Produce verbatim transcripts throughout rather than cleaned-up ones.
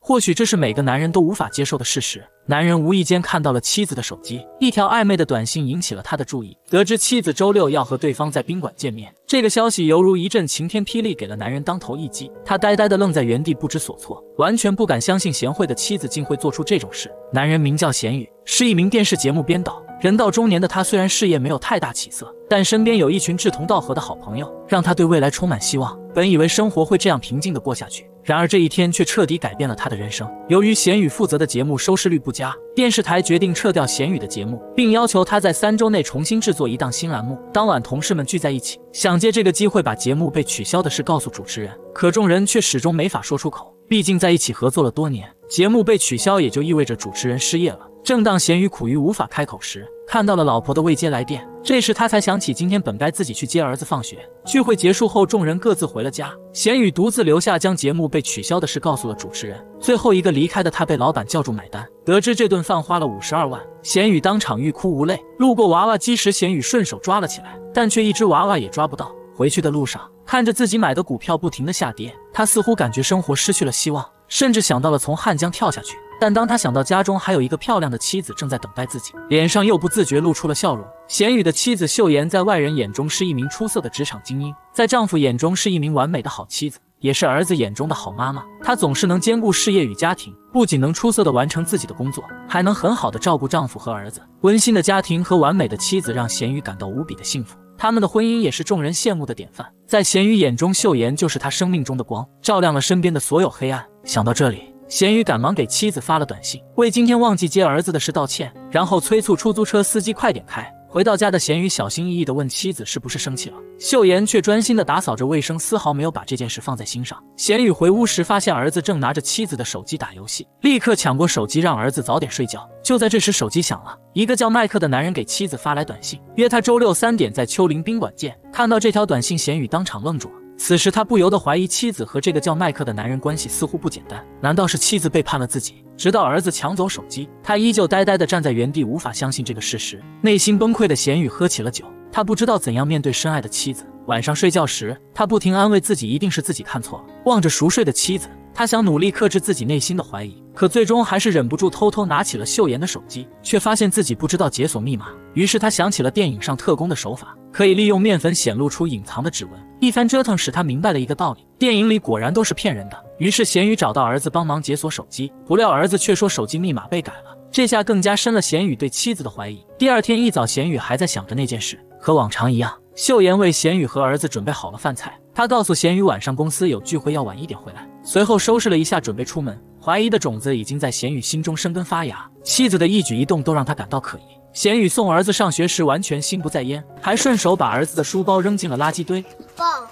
或许这是每个男人都无法接受的事实。男人无意间看到了妻子的手机，一条暧昧的短信引起了他的注意。得知妻子周六要和对方在宾馆见面，这个消息犹如一阵晴天霹雳，给了男人当头一击。他呆呆地愣在原地，不知所措，完全不敢相信贤惠的妻子竟会做出这种事。男人名叫贤宇，是一名电视节目编导。人到中年的他虽然事业没有太大起色，但身边有一群志同道合的好朋友，让他对未来充满希望。本以为生活会这样平静地过下去，然而这一天却彻底改变了他的人生。由于贤宇负责的节目收视率不佳，电视台决定撤掉贤宇的节目，并要求他在三周内重新制作一档新栏目。当晚同事们聚在一起，想借这个机会把节目被取消的事告诉主持人，可众人却始终没法说出口。毕竟在一起合作了多年，节目被取消也就意味着主持人失业了。正当贤宇苦于无法开口时，看到了老婆的未接来电，这时他才想起今天本该自己去接儿子放学。聚会结束后，众人各自回了家，贤宇独自留下，将节目被取消的事告诉了主持人。最后一个离开的他被老板叫住买单，得知这顿饭花了五十二万，贤宇当场欲哭无泪。路过娃娃机时，贤宇顺手抓了起来，但却一只娃娃也抓不到。回去的路上，看着自己买的股票不停地下跌，他似乎感觉生活失去了希望，甚至想到了从汉江跳下去。但当他想到家中还有一个漂亮的妻子正在等待自己，脸上又不自觉露出了笑容。贤宇的妻子秀妍在外人眼中是一名出色的职场精英，在丈夫眼中是一名完美的好妻子，也是儿子眼中的好妈妈。她总是能兼顾事业与家庭，不仅能出色地完成自己的工作，还能很好地照顾丈夫和儿子。温馨的家庭和完美的妻子让贤宇感到无比的幸福。他们的婚姻也是众人羡慕的典范，在贤宇眼中，秀妍就是他生命中的光，照亮了身边的所有黑暗。想到这里，贤宇赶忙给妻子发了短信，为今天忘记接儿子的事道歉，然后催促出租车司机快点开。回到家的贤宇小心翼翼地问妻子是不是生气了，秀妍却专心地打扫着卫生，丝毫没有把这件事放在心上。贤宇回屋时发现儿子正拿着妻子的手机打游戏，立刻抢过手机让儿子早点睡觉。就在这时，手机响了，一个叫麦克的男人给妻子发来短信，约他周六三点在丘陵宾馆见。看到这条短信，贤宇当场愣住了。此时他不由得怀疑妻子和这个叫麦克的男人关系似乎不简单，难道是妻子背叛了自己？直到儿子抢走手机，他依旧呆呆地站在原地，无法相信这个事实。内心崩溃的贤宇喝起了酒，他不知道怎样面对深爱的妻子。晚上睡觉时，他不停安慰自己一定是自己看错了。望着熟睡的妻子，他想努力克制自己内心的怀疑，可最终还是忍不住偷偷拿起了秀妍的手机，却发现自己不知道解锁密码。于是他想起了电影上特工的手法，可以利用面粉显露出隐藏的指纹。一番折腾使他明白了一个道理，电影里果然都是骗人的。于是贤宇找到儿子帮忙解锁手机，不料儿子却说手机密码被改了，这下更加深了贤宇对妻子的怀疑。第二天一早，贤宇还在想着那件事，和往常一样，秀妍为贤宇和儿子准备好了饭菜。他告诉贤宇晚上公司有聚会，要晚一点回来，随后收拾了一下准备出门。怀疑的种子已经在贤宇心中生根发芽，妻子的一举一动都让他感到可疑。贤宇送儿子上学时完全心不在焉，还顺手把儿子的书包扔进了垃圾堆。 아빠,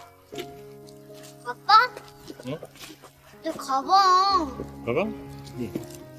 아빠? 어? 내 가방. 가방? 응.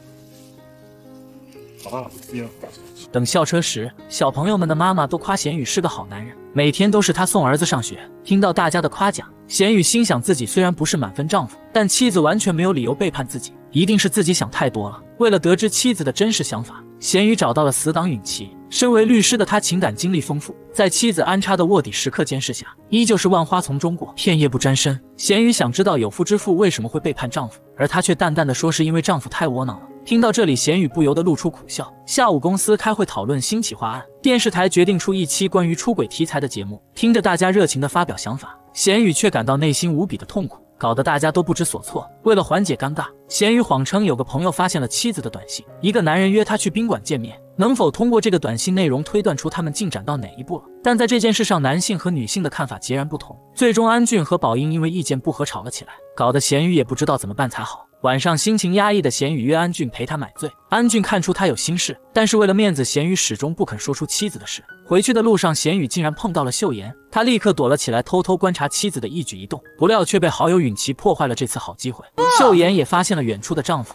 아, 미안. 等校车时，小朋友们的妈妈都夸贤宇是个好男人，每天都是他送儿子上学。听到大家的夸奖，贤宇心想自己虽然不是满分丈夫，但妻子完全没有理由背叛自己，一定是自己想太多了。为了得知妻子的真实想法，贤宇找到了死党允琪。身为律师的他情感经历丰富，在妻子安插的卧底时刻监视下，依旧是万花丛中过，片叶不沾身。贤宇想知道有妇之夫为什么会背叛丈夫，而她却淡淡的说是因为丈夫太窝囊了。听到这里，贤宇不由得露出苦笑。下午公司开会讨论新企划案，电视台决定出一期关于出轨题材的节目。听着大家热情的发表想法，贤宇却感到内心无比的痛苦，搞得大家都不知所措。为了缓解尴尬，贤宇谎称有个朋友发现了妻子的短信，一个男人约他去宾馆见面，能否通过这个短信内容推断出他们进展到哪一步了？但在这件事上，男性和女性的看法截然不同。最终安俊和宝英因为意见不合吵了起来，搞得贤宇也不知道怎么办才好。晚上心情压抑的贤宇约安俊陪他买醉，安俊看出他有心事，但是为了面子，贤宇始终不肯说出妻子的事。回去的路上，贤宇竟然碰到了秀妍，他立刻躲了起来，偷偷观察妻子的一举一动，不料却被好友允琪破坏了这次好机会。秀妍也发现了远处的丈夫，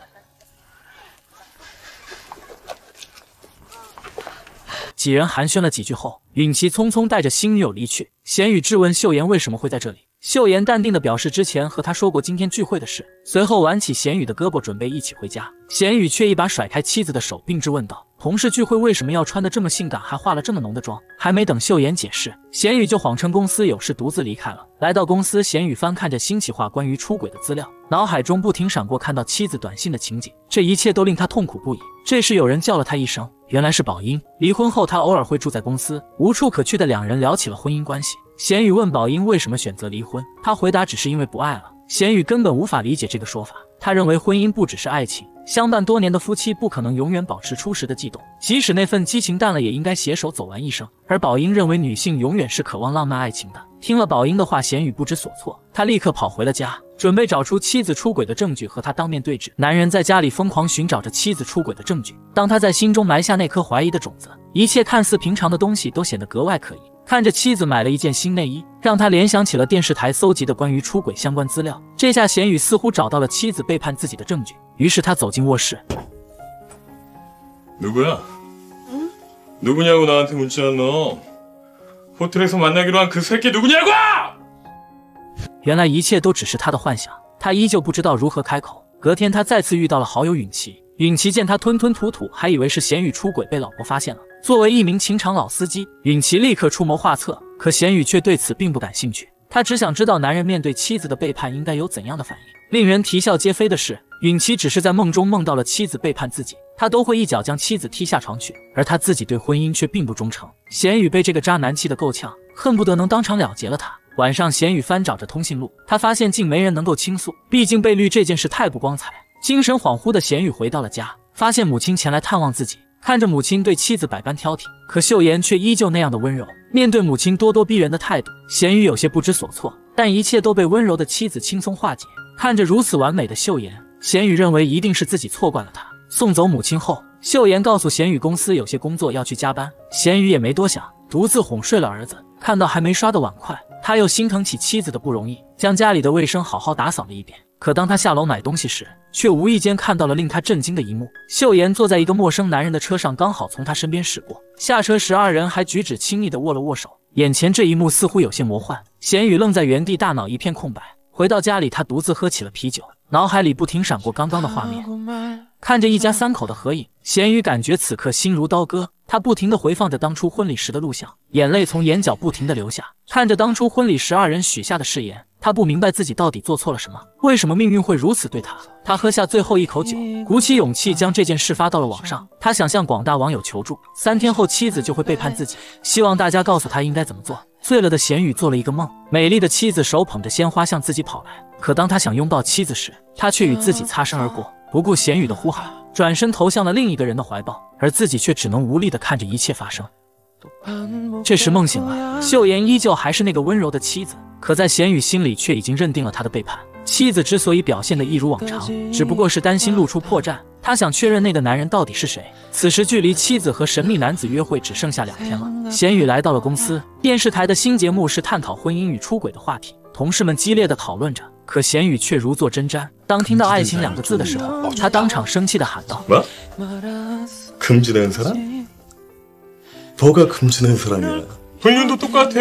几人寒暄了几句后，允琪匆匆带着新女友离去。贤宇质问秀妍为什么会在这里， 秀妍淡定地表示之前和他说过今天聚会的事，随后挽起贤宇的胳膊准备一起回家。贤宇却一把甩开妻子的手，并质问道：同事聚会为什么要穿得这么性感，还化了这么浓的妆？还没等秀妍解释，贤宇就谎称公司有事独自离开了。来到公司，贤宇翻看着新企划关于出轨的资料，脑海中不停闪过看到妻子短信的情景，这一切都令他痛苦不已。这时有人叫了他一声，原来是宝英。离婚后他偶尔会住在公司，无处可去的两人聊起了婚姻关系。贤宇问宝英为什么选择离婚，他回答只是因为不爱了。贤宇根本无法理解这个说法，他认为婚姻不只是爱情，相伴多年的夫妻不可能永远保持初时的悸动，即使那份激情淡了，也应该携手走完一生。而宝英认为女性永远是渴望浪漫爱情的。听了宝英的话，贤宇不知所措，他立刻跑回了家，准备找出妻子出轨的证据和他当面对质。男人在家里疯狂寻找着妻子出轨的证据，当他在心中埋下那颗怀疑的种子，一切看似平常的东西都显得格外可疑。看着妻子买了一件新内衣，让他联想起了电视台搜集的关于出轨相关资料。这下贤宇似乎找到了妻子背叛自己的证据，于是他走进卧室。 누구야? 응? 누구냐고 나한테 문자 안 넣어. 호텔에서 만나기로 한 그 새끼 누구냐고! 原来一切都只是他的幻想，他依旧不知道如何开口。隔天他再次遇到了好友允琪，允琪见他吞吞吐吐，还以为是贤宇出轨被老婆发现了。作为一名情场老司机，允琪立刻出谋划策，可贤宇却对此并不感兴趣。他只想知道男人面对妻子的背叛应该有怎样的反应。令人啼笑皆非的是，允琪只是在梦中梦到了妻子背叛自己，他都会一脚将妻子踢下床去，而他自己对婚姻却并不忠诚。贤宇被这个渣男气得够呛，恨不得能当场了结了他。晚上，贤宇翻找着通讯录，他发现竟没人能够倾诉，毕竟被绿这件事太不光彩。精神恍惚的贤宇回到了家，发现母亲前来探望自己。看着母亲对妻子百般挑剔，可秀妍却依旧那样的温柔。面对母亲咄咄逼人的态度，贤宇有些不知所措，但一切都被温柔的妻子轻松化解。看着如此完美的秀妍，贤宇认为一定是自己错怪了她。送走母亲后，秀妍告诉贤宇公司有些工作要去加班，贤宇也没多想，独自哄睡了儿子。看到还没刷的碗筷，他又心疼起妻子的不容易，将家里的卫生好好打扫了一遍。可当他下楼买东西时，却无意间看到了令他震惊的一幕。秀妍坐在一个陌生男人的车上，刚好从他身边驶过。下车时，二人还举止亲密地握了握手。眼前这一幕似乎有些魔幻，贤宇愣在原地，大脑一片空白。回到家里，他独自喝起了啤酒，脑海里不停闪过刚刚的画面。看着一家三口的合影，贤宇感觉此刻心如刀割。他不停地回放着当初婚礼时的录像，眼泪从眼角不停地流下。看着当初婚礼时二人许下的誓言，他不明白自己到底做错了什么，为什么命运会如此对他。他喝下最后一口酒，鼓起勇气将这件事发到了网上。他想向广大网友求助，三天后妻子就会背叛自己，希望大家告诉他应该怎么做。醉了的贤宇做了一个梦，美丽的妻子手捧着鲜花向自己跑来，可当他想拥抱妻子时，他却与自己擦身而过，不顾贤宇的呼喊，转身投向了另一个人的怀抱，而自己却只能无力地看着一切发生。这时梦醒了，秀妍依旧还是那个温柔的妻子，可在贤宇心里却已经认定了他的背叛。妻子之所以表现得一如往常，只不过是担心露出破绽，他想确认那个男人到底是谁。此时距离妻子和神秘男子约会只剩下两天了。贤宇来到了公司，电视台的新节目是探讨婚姻与出轨的话题，同事们激烈地讨论着，可贤宇却如坐针毡。当听到爱情两个字的时候，他当场生气地喊道： 뭐? 금지된 사람? 뭐가 금지된 사람이야? 불륜도 똑같아.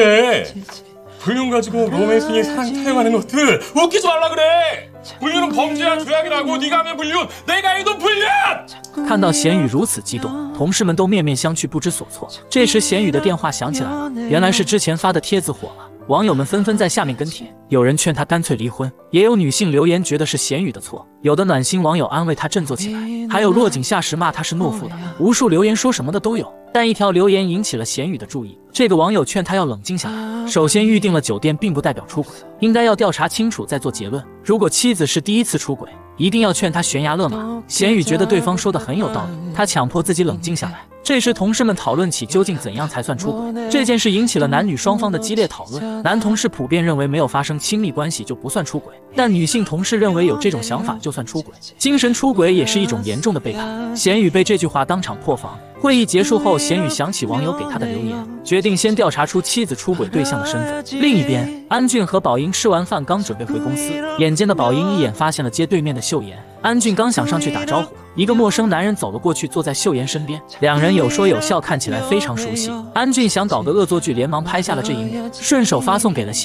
불륜 가지고 로맨스니 사랑 타협하는 것들 웃기지 말라 그래. 불륜은 범죄야, 죄악이라고. 네가 하면 불륜, 내가 해도 불륜. 看到贤宇如此激动，同事们都面面相觑，不知所措。这时贤宇的电话响起来了，原来是之前发的帖子火了。网友们纷纷在下面跟帖，有人劝他干脆离婚，也有女性留言觉得是贤宇的错，有的暖心网友安慰他振作起来，还有落井下石骂他是懦夫的，无数留言说什么的都有。但一条留言引起了贤宇的注意，这个网友劝他要冷静下来。首先，预定了酒店并不代表出轨，应该要调查清楚再做结论。如果妻子是第一次出轨，一定要劝他悬崖勒马。贤宇觉得对方说的很有道理，他强迫自己冷静下来。这时，同事们讨论起究竟怎样才算出轨。这件事引起了男女双方的激烈讨论。男同事普遍认为没有发生亲密关系就不算出轨，但女性同事认为有这种想法就算出轨。精神出轨也是一种严重的背叛。贤宇被这句话当场破防。会议结束后，贤宇想起网友给他的留言，决定先调查出妻子出轨对象的身份。另一边，安俊和宝英吃完饭刚准备回公司，眼尖的宝英一眼发现了街对面的秀妍。安俊刚想上去打招呼，一个陌生男人走了过去，坐在秀妍身边，两人有说有笑，看起来非常熟悉。安俊想搞个恶作剧，连忙拍下了这一幕，顺手发送给了贤宇。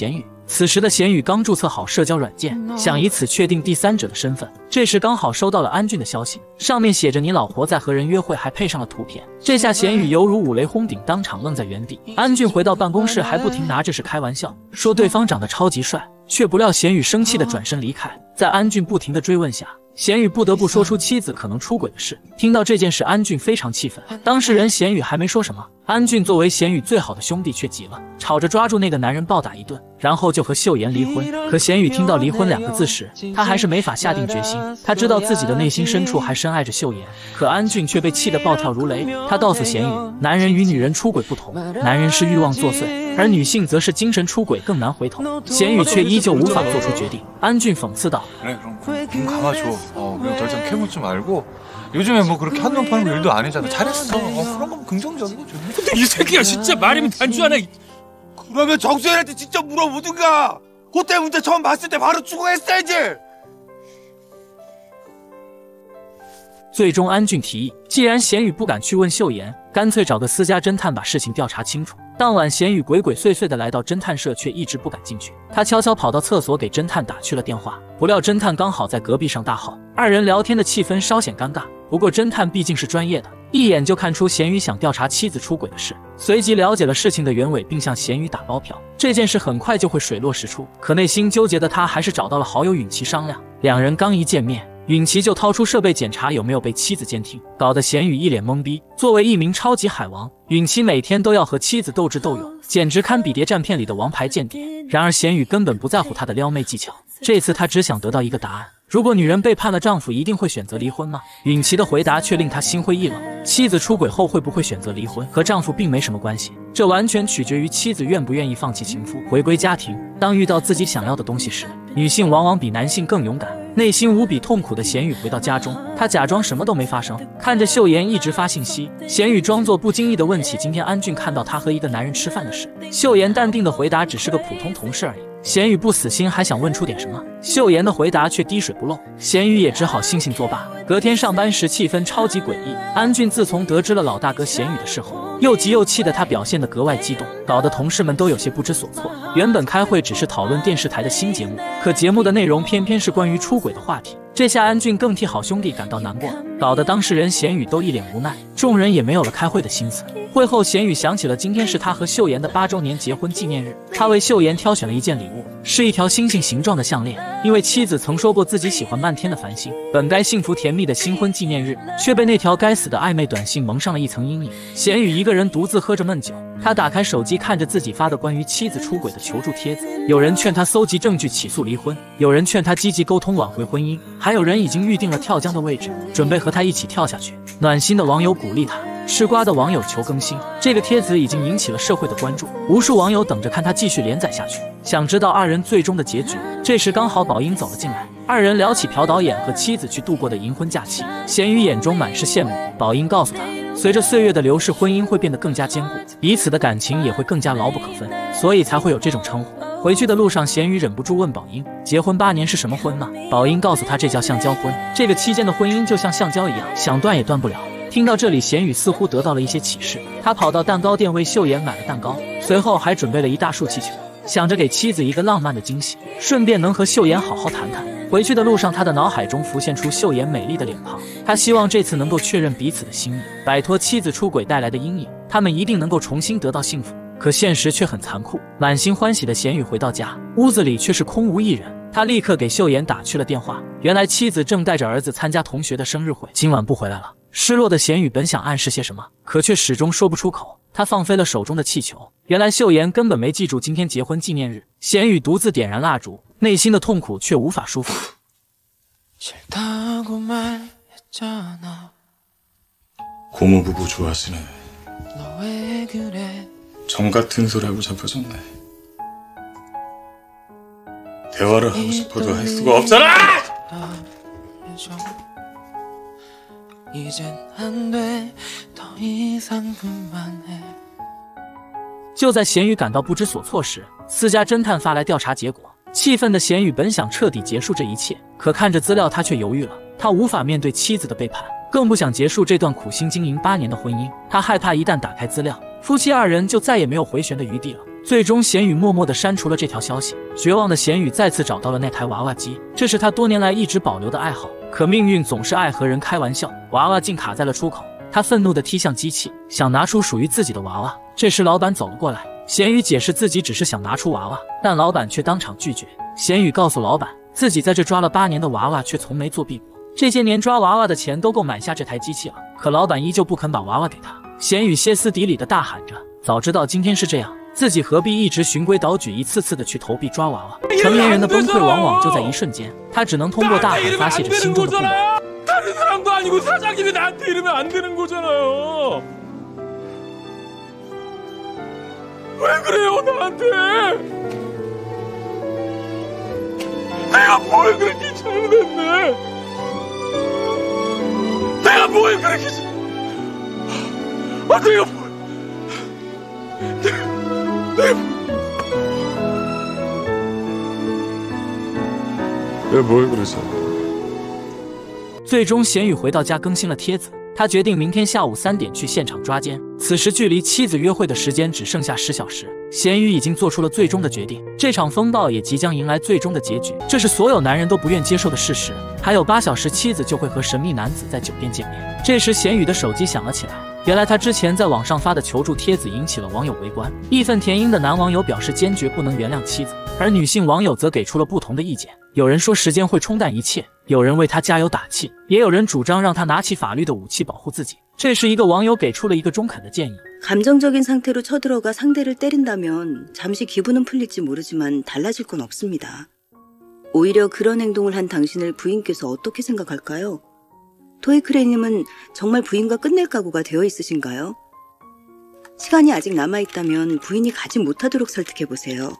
此时的贤宇刚注册好社交软件，想以此确定第三者的身份。这时刚好收到了安俊的消息，上面写着你老婆在和人约会，还配上了图片。这下贤宇犹如五雷轰顶，当场愣在原地。安俊回到办公室还不停拿这是开玩笑，说对方长得超级帅，却不料贤宇生气的转身离开。在安俊不停的追问下，贤宇不得不说出妻子可能出轨的事。听到这件事，安俊非常气愤。当事人贤宇还没说什么，安俊作为贤宇最好的兄弟却急了，吵着抓住那个男人暴打一顿，然后就和秀妍离婚。可贤宇听到离婚两个字时，他还是没法下定决心。他知道自己的内心深处还深爱着秀妍，可安俊却被气得暴跳如雷。他告诉贤宇，男人与女人出轨不同，男人是欲望作祟，而女性则是精神出轨，更难回头。贤宇却依旧无法做出决定。安俊讽刺道： 그래 그럼 눈 감아줘. 어 그리고 더 이상 캐묻지 말고 요즘에 뭐 그렇게 한눈 파는 거 일도 아니잖아. 잘했어. 어, 그런 건 긍정적이고 좋네. 근데 이 새끼가 진짜 말이면 단주하네. 그러면 정수현한테 직접 물어보든가. 그때 문제 처음 봤을 때 바로 추궁했어야지. 最终安俊提议，既然贤宇不敢去问秀妍，干脆找个私家侦探把事情调查清楚。当晚贤宇鬼鬼祟祟地来到侦探社，却一直不敢进去。他悄悄跑到厕所给侦探打去了电话，不料侦探刚好在隔壁上大号，二人聊天的气氛稍显尴尬。不过侦探毕竟是专业的，一眼就看出贤宇想调查妻子出轨的事，随即了解了事情的原委，并向贤宇打包票。这件事很快就会水落石出，可内心纠结的他还是找到了好友允琪商量。两人刚一见面，允琪就掏出设备检查有没有被妻子监听，搞得贤宇一脸懵逼。作为一名超级海王，允琪每天都要和妻子斗智斗勇，简直堪比谍战片里的王牌间谍。然而贤宇根本不在乎他的撩妹技巧，这次他只想得到一个答案：如果女人背叛了丈夫，一定会选择离婚吗？允琪的回答却令他心灰意冷。妻子出轨后会不会选择离婚，和丈夫并没什么关系，这完全取决于妻子愿不愿意放弃情夫，回归家庭。当遇到自己想要的东西时，女性往往比男性更勇敢。内心无比痛苦的贤宇回到家中，他假装什么都没发生，看着秀妍一直发信息。贤宇装作不经意地问起今天安俊看到他和一个男人吃饭的事，秀妍淡定地回答只是个普通同事而已。贤宇不死心，还想问出点什么，秀妍的回答却滴水不漏，贤宇也只好悻悻作罢。隔天上班时气氛超级诡异，安俊自从得知了老大哥贤宇的事后，又急又气的他表现得格外激动，搞得同事们都有些不知所措。原本开会只是讨论电视台的新节目，可节目的内容偏偏是关于出轨的话题，这下安俊更替好兄弟感到难过，搞得当事人贤宇都一脸无奈，众人也没有了开会的心思。会后贤宇想起了今天是他和秀妍的八周年结婚纪念日，他为秀妍挑选了一件礼物，是一条星星形状的项链。因为妻子曾说过自己喜欢漫天的繁星，本该幸福甜蜜的新婚纪念日，却被那条该死的暧昧短信蒙上了一层阴影。贤宇一个人独自喝着闷酒，他打开手机看着自己发的关于妻子出轨的求助帖子，有人劝他搜集证据起诉离婚，有人劝他积极沟通挽回婚姻，还有人已经预定了跳江的位置，准备和他一起跳下去。暖心的网友鼓励他，吃瓜的网友求更新。这个帖子已经引起了社会的关注，无数网友等着看他继续连载下去，想知道二人最终的结局。这时刚好宝英走了进来，二人聊起朴导演和妻子去度过的银婚假期，贤宇眼中满是羡慕。宝英告诉他，随着岁月的流逝，婚姻会变得更加坚固，彼此的感情也会更加牢不可分，所以才会有这种称呼。回去的路上，贤宇忍不住问宝英，结婚八年是什么婚呢？宝英告诉他，这叫橡胶婚，这个期间的婚姻就像橡胶一样，想断也断不了。听到这里，贤宇似乎得到了一些启示，他跑到蛋糕店为秀妍买了蛋糕，随后还准备了一大束气球，想着给妻子一个浪漫的惊喜，顺便能和秀妍好好谈谈。回去的路上，他的脑海中浮现出秀妍美丽的脸庞，他希望这次能够确认彼此的心意，摆脱妻子出轨带来的阴影，他们一定能够重新得到幸福。可现实却很残酷，满心欢喜的贤宇回到家，屋子里却是空无一人。他立刻给秀妍打去了电话，原来妻子正带着儿子参加同学的生日会，今晚不回来了。失落的贤宇本想暗示些什么，可却始终说不出口。他放飞了手中的气球，原来秀妍根本没记住今天结婚纪念日。贤宇独自点燃蜡烛，内心的痛苦却无法抒发。 고모부부 좋아하시네. 정 같은 소리하고 잡혀졌네. 대화를 하고 싶어도 할 수가 없잖아! 이젠 안 돼, 더 이상 그만해。 就在贤宇感到不知所措时，私家侦探发来调查结果。气愤的贤宇本想彻底结束这一切，可看着资料，他却犹豫了。他无法面对妻子的背叛，更不想结束这段苦心经营八年的婚姻。他害怕一旦打开资料，夫妻二人就再也没有回旋的余地了。 最终，贤宇默默地删除了这条消息。绝望的贤宇再次找到了那台娃娃机，这是他多年来一直保留的爱好。可命运总是爱和人开玩笑，娃娃竟卡在了出口。他愤怒地踢向机器，想拿出属于自己的娃娃。这时，老板走了过来。贤宇解释自己只是想拿出娃娃，但老板却当场拒绝。贤宇告诉老板，自己在这抓了八年的娃娃却从没作弊过，这些年抓娃娃的钱都够买下这台机器了。可老板依旧不肯把娃娃给他。贤宇歇斯底里地大喊着：“早知道今天是这样，自己何必一直循规蹈矩，一次次的去投币抓娃娃？”成年人的崩溃往往就在一瞬间，他只能通过大喊发泄着心中的不满。 다른 사람도 아니고 사장님이 나한테 이러면 안 되는 거잖아요. 왜 그래요 나한테? 내가 뭘 그렇게 잘못했네? 내가 뭘 그렇게 아 내가 뭘 내가 내가 뭘 그랬어? 最终，贤宇回到家更新了帖子。他决定明天下午三点去现场抓奸。此时距离妻子约会的时间只剩下十小时，贤宇已经做出了最终的决定。这场风暴也即将迎来最终的结局，这是所有男人都不愿接受的事实。还有八小时，妻子就会和神秘男子在酒店见面。这时，贤宇的手机响了起来。原来他之前在网上发的求助帖子引起了网友围观。义愤填膺的男网友表示坚决不能原谅妻子，而女性网友则给出了不同的意见。有人说时间会冲淡一切，有人为他加油打气，也有人主张让他拿起法律的武器保护自己。这时，一个网友给出了一个中肯的建议： 감정적인 상태로 쳐들어가 상대를 때린다면 잠시 기분은 풀릴지 모르지만 달라질 건 없습니다. 오히려 그런 행동을 한 당신을 부인께서 어떻게 생각할까요? 토이크레님은 정말 부인과 끝낼 각오가 되어 있으신가요? 시간이 아직 남아있다면 부인이 가지 못하도록 설득해보세요.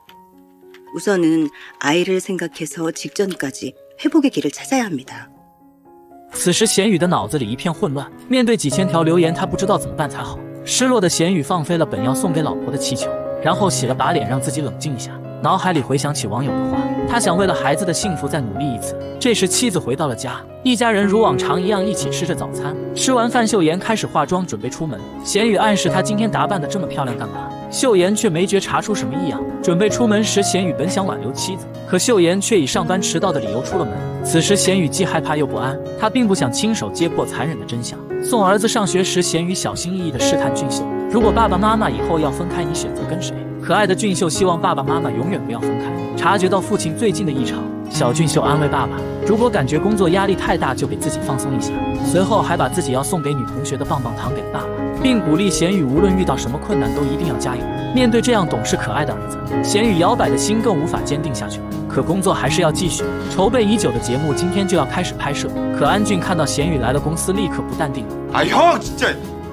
우선은 아이를 생각해서 직전까지 회복의 길을 찾아야 합니다. 此时，贤宇的脑子里一片混乱，面对几千条留言，他不知道怎么办才好。失落的贤宇放飞了本要送给老婆的气球，然后洗了把脸，让自己冷静一下。脑海里回想起网友的话，他想为了孩子的幸福再努力一次。这时，妻子回到了家，一家人如往常一样一起吃着早餐。吃完饭，秀妍开始化妆，准备出门。贤宇暗示她今天打扮得这么漂亮干嘛？秀妍却没觉察出什么异样。准备出门时，贤宇本想挽留妻子，可秀妍却以上班迟到的理由出了门。此时，贤宇既害怕又不安，他并不想亲手揭破残忍的真相。送儿子上学时，贤宇小心翼翼地试探俊秀：如果爸爸妈妈以后要分开，你选择跟谁？可爱的俊秀希望爸爸妈妈永远不要分开。察觉到父亲最近的异常，小俊秀安慰爸爸：如果感觉工作压力太大，就给自己放松一下。随后还把自己要送给女同学的棒棒糖给了爸爸，并鼓励贤宇无论遇到什么困难都一定要加油。面对这样懂事可爱的儿子，贤宇摇摆的心更无法坚定下去了。可工作还是要继续，筹备已久的节目今天就要开始拍摄。可安俊看到贤宇来了公司，立刻不淡定了。 아 형 진짜.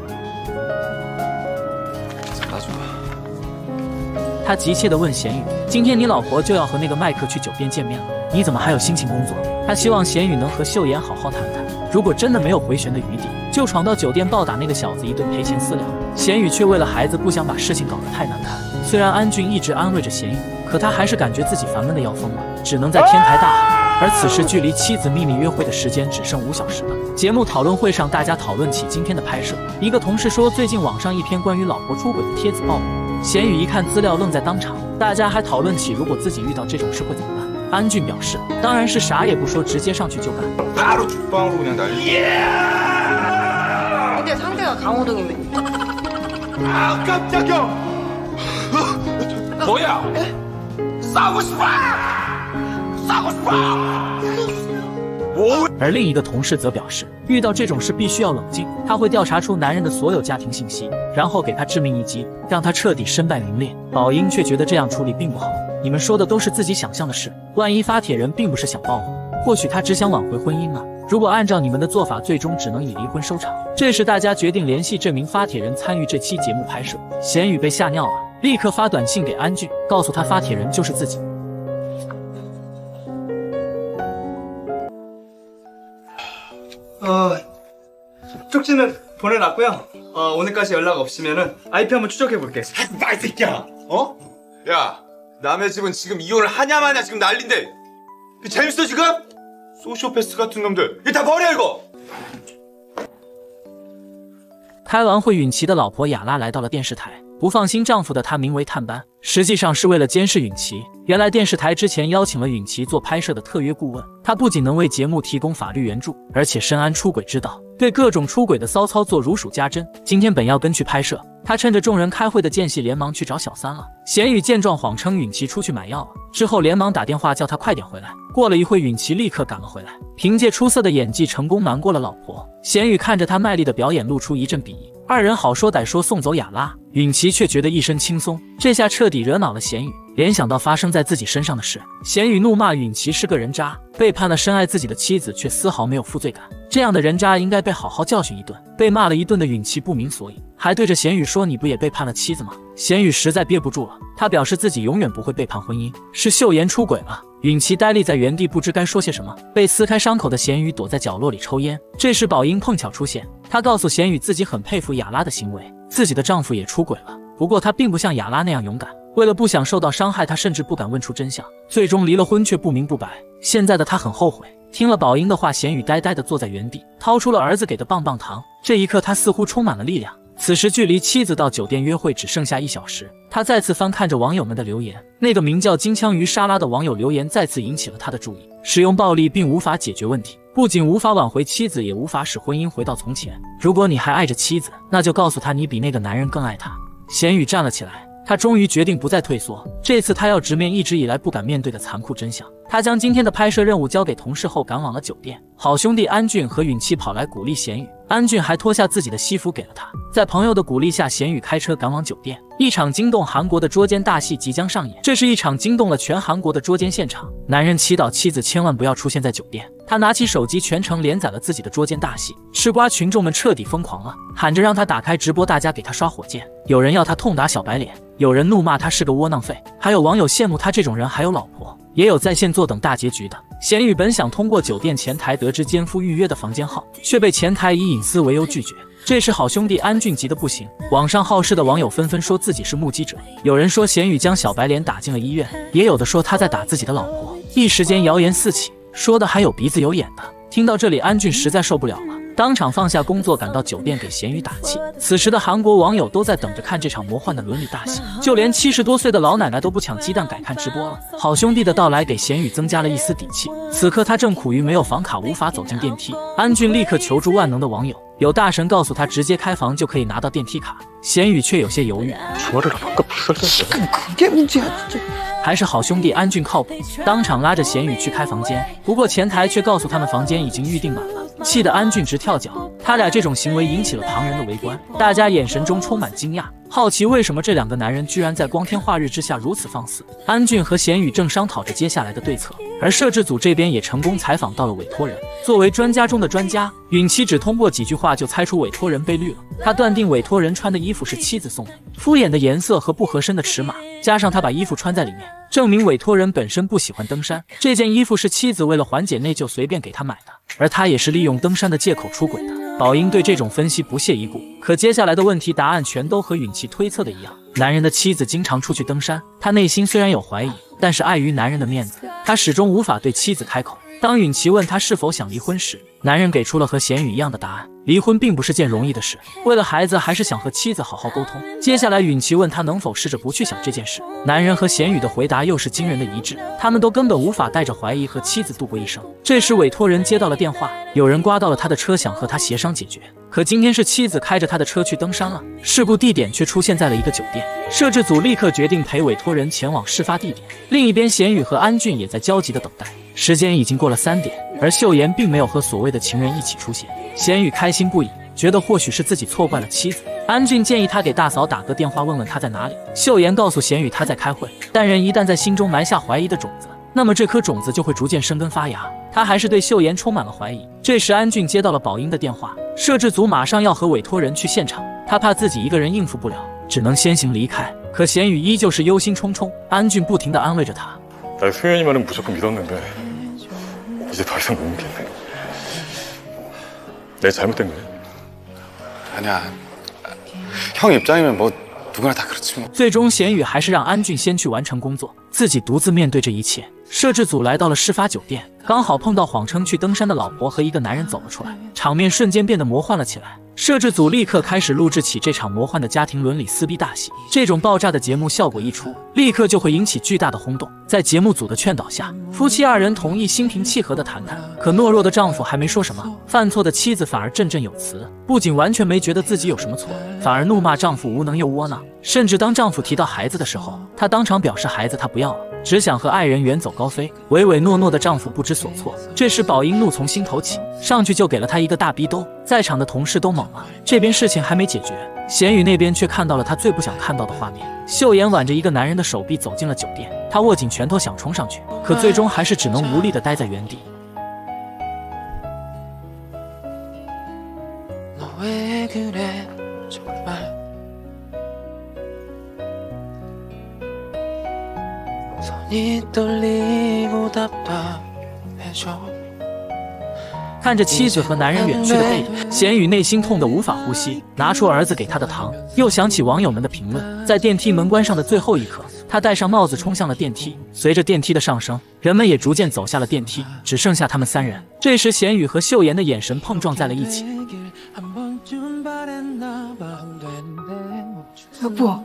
他急切地问贤宇：今天你老婆就要和那个麦克去酒店见面了，你怎么还有心情工作？他希望贤宇能和秀妍好好谈谈，如果真的没有回旋的余地，就闯到酒店暴打那个小子一顿赔钱私了。贤宇却为了孩子不想把事情搞得太难看。虽然安俊一直安慰着贤宇，可他还是感觉自己烦闷的要疯了，只能在天台大喊。而此时距离妻子秘密约会的时间只剩五小时了。节目讨论会上，大家讨论起今天的拍摄。一个同事说，最近网上一篇关于老婆出轨的帖子爆了。贤宇一看资料，愣在当场。大家还讨论起如果自己遇到这种事会怎么办。安俊表示，当然是啥也不说，直接上去就干。 바로 죽방으로 그냥 날리. 근데 상대가 강호동이면. 아 깜짝이야. 뭐야? 싸우고 싶어. 싸우고 싶어. 而另一个同事则表示，遇到这种事必须要冷静，他会调查出男人的所有家庭信息，然后给他致命一击，让他彻底身败名裂。宝英却觉得这样处理并不好。你们说的都是自己想象的事，万一发帖人并不是想报复，或许他只想挽回婚姻呢？如果按照你们的做法，最终只能以离婚收场。这时大家决定联系这名发帖人参与这期节目拍摄。贤宇被吓尿了，立刻发短信给安俊，告诉他发帖人就是自己。 어, 쪽지는 보내놨고요. 어, 오늘까지 연락 없으면은 아이피 한번 추적해볼게. 하지 마, 이 새끼야! 어? 야, 남의 집은 지금 이혼을 하냐 마냐 지금 난린데 그 재밌어 지금? 소시오패스 같은 놈들 이거 다 버려 이거! 开完会，允琪的老婆雅拉来到了电视台。不放心丈夫的她名为探班，实际上是为了监视允琪。原来电视台之前邀请了允琪做拍摄的特约顾问，她不仅能为节目提供法律援助，而且深谙出轨之道，对各种出轨的骚操作如数家珍。今天本要跟去拍摄，她趁着众人开会的间隙，连忙去找小三了。贤宇见状，谎称允琪出去买药了，之后连忙打电话叫她快点回来。过了一会，允琪立刻赶了回来，凭借出色的演技，成功瞒过了老婆。贤宇看着她卖力的表演，露出一阵鄙夷。二人好说歹说送走雅拉，允琪却觉得一身轻松，这下彻底惹恼了贤宇。联想到发生在自己身上的事，贤宇怒骂允琪是个人渣，背叛了深爱自己的妻子，却丝毫没有负罪感。这样的人渣应该被好好教训一顿。被骂了一顿的允琪不明所以，还对着贤宇说：“你不也背叛了妻子吗？”贤宇实在憋不住了，他表示自己永远不会背叛婚姻，是秀妍出轨了。允琪呆立在原地，不知该说些什么。被撕开伤口的贤宇躲在角落里抽烟。这时宝英碰巧出现，她告诉贤宇自己很佩服雅拉的行为，自己的丈夫也出轨了，不过她并不像雅拉那样勇敢。为了不想受到伤害，她甚至不敢问出真相，最终离了婚却不明不白。现在的她很后悔。听了宝英的话，贤宇呆呆地坐在原地，掏出了儿子给的棒棒糖。这一刻他似乎充满了力量。此时距离妻子到酒店约会只剩下一小时，他再次翻看着网友们的留言。那个名叫金枪鱼沙拉的网友留言再次引起了他的注意。使用暴力并无法解决问题，不仅无法挽回妻子，也无法使婚姻回到从前。如果你还爱着妻子，那就告诉他你比那个男人更爱她。贤宇站了起来，他终于决定不再退缩，这次他要直面一直以来不敢面对的残酷真相。他将今天的拍摄任务交给同事后，赶往了酒店。好兄弟安俊和允琪跑来鼓励贤宇，安俊还脱下自己的西服给了他。在朋友的鼓励下，贤宇开车赶往酒店。一场惊动韩国的捉奸大戏即将上演，这是一场惊动了全韩国的捉奸现场。男人祈祷妻子千万不要出现在酒店，他拿起手机全程连载了自己的捉奸大戏。吃瓜群众们彻底疯狂了，喊着让他打开直播，大家给他刷火箭。有人要他痛打小白脸，有人怒骂他是个窝囊废，还有网友羡慕他这种人还有老婆，也有在线坐等大结局的。贤宇本想通过酒店前台得知奸夫预约的房间号，却被前台以隐私为由拒绝。这时好兄弟安俊急得不行，网上好事的网友纷纷说自己是目击者。有人说贤宇将小白脸打进了医院，也有的说他在打自己的老婆。一时间谣言四起，说的还有鼻子有眼的。听到这里，安俊实在受不了了，当场放下工作赶到酒店给贤宇打气。此时的韩国网友都在等着看这场魔幻的伦理大戏，就连七十多岁的老奶奶都不抢鸡蛋改看直播了。好兄弟的到来给贤宇增加了一丝底气。此刻他正苦于没有房卡无法走进电梯，安俊立刻求助万能的网友，有大神告诉他直接开房就可以拿到电梯卡。贤宇却有些犹豫，还是好兄弟安俊靠谱，当场拉着贤宇去开房间。不过前台却告诉他们房间已经预定满了，气得安俊直跳脚。他俩这种行为引起了旁人的围观，大家眼神中充满惊讶，好奇为什么这两个男人居然在光天化日之下如此放肆。安俊和贤宇正商讨着接下来的对策，而摄制组这边也成功采访到了委托人。作为专家中的专家，允琪只通过几句话就猜出委托人被绿了。他断定委托人穿的衣服是妻子送的，敷衍的颜色和不合身的尺码，加上他把衣服穿在里面，证明委托人本身不喜欢登山。这件衣服是妻子为了缓解内疚随便给他买的，而他也是利用登山的借口出轨的。宝英对这种分析不屑一顾，可接下来的问题答案全都和允琪推测的一样。男人的妻子经常出去登山，他内心虽然有怀疑，但是碍于男人的面子，他始终无法对妻子开口。当允琪问他是否想离婚时，男人给出了和贤宇一样的答案，离婚并不是件容易的事，为了孩子还是想和妻子好好沟通。接下来允琪问他能否试着不去想这件事，男人和贤宇的回答又是惊人的一致，他们都根本无法带着怀疑和妻子度过一生。这时委托人接到了电话，有人刮到了他的车，想和他协商解决。可今天是妻子开着他的车去登山了，事故地点却出现在了一个酒店。摄制组立刻决定陪委托人前往事发地点。另一边，贤宇和安俊也在焦急的等待。时间已经过了三点，而秀妍并没有和所谓的情人一起出现。贤宇开心不已，觉得或许是自己错怪了妻子。安俊建议他给大嫂打个电话，问问他在哪里。秀妍告诉贤宇他在开会，但人一旦在心中埋下怀疑的种子，那么这颗种子就会逐渐生根发芽。他还是对秀妍充满了怀疑。这时安俊接到了宝英的电话，摄制组马上要和委托人去现场，他怕自己一个人应付不了，只能先行离开。可贤宇依旧是忧心忡忡，安俊不停地安慰着他。 나 승현이 말은 무조건 믿었는데 이제 더 이상 못 믿겠네. 내 잘못된 거야? 아니야. 형 입장이면 뭐 누구나 다 그렇지 뭐. 最终贤宇还是让安俊先去完成工作，自己独自面对这一切。摄制组来到了事发酒店，刚好碰到谎称去登山的老婆和一个男人走了出来，场面瞬间变得魔幻了起来。 摄制组立刻开始录制起这场魔幻的家庭伦理撕逼大戏。这种爆炸的节目效果一出，立刻就会引起巨大的轰动。在节目组的劝导下，夫妻二人同意心平气和地谈谈。可懦弱的丈夫还没说什么，犯错的妻子反而振振有词，不仅完全没觉得自己有什么错，反而怒骂丈夫无能又窝囊。甚至当丈夫提到孩子的时候，她当场表示孩子她不要了，只想和爱人远走高飞。唯唯诺诺的丈夫不知所措。这时宝英怒从心头起，上去就给了他一个大逼兜，在场的同事都懵了。这边事情还没解决，贤宇那边却看到了他最不想看到的画面。秀妍挽着一个男人的手臂走进了酒店，他握紧拳头想冲上去，可最终还是只能无力地待在原地。看着妻子和男人远去的背影，贤宇内心痛得无法呼吸，拿出儿子给他的糖，又想起网友们的评论。在电梯门关上的最后一刻，他戴上帽子冲向了电梯。随着电梯的上升，人们也逐渐走下了电梯，只剩下他们三人。这时贤宇和秀妍的眼神碰撞在了一起。 不，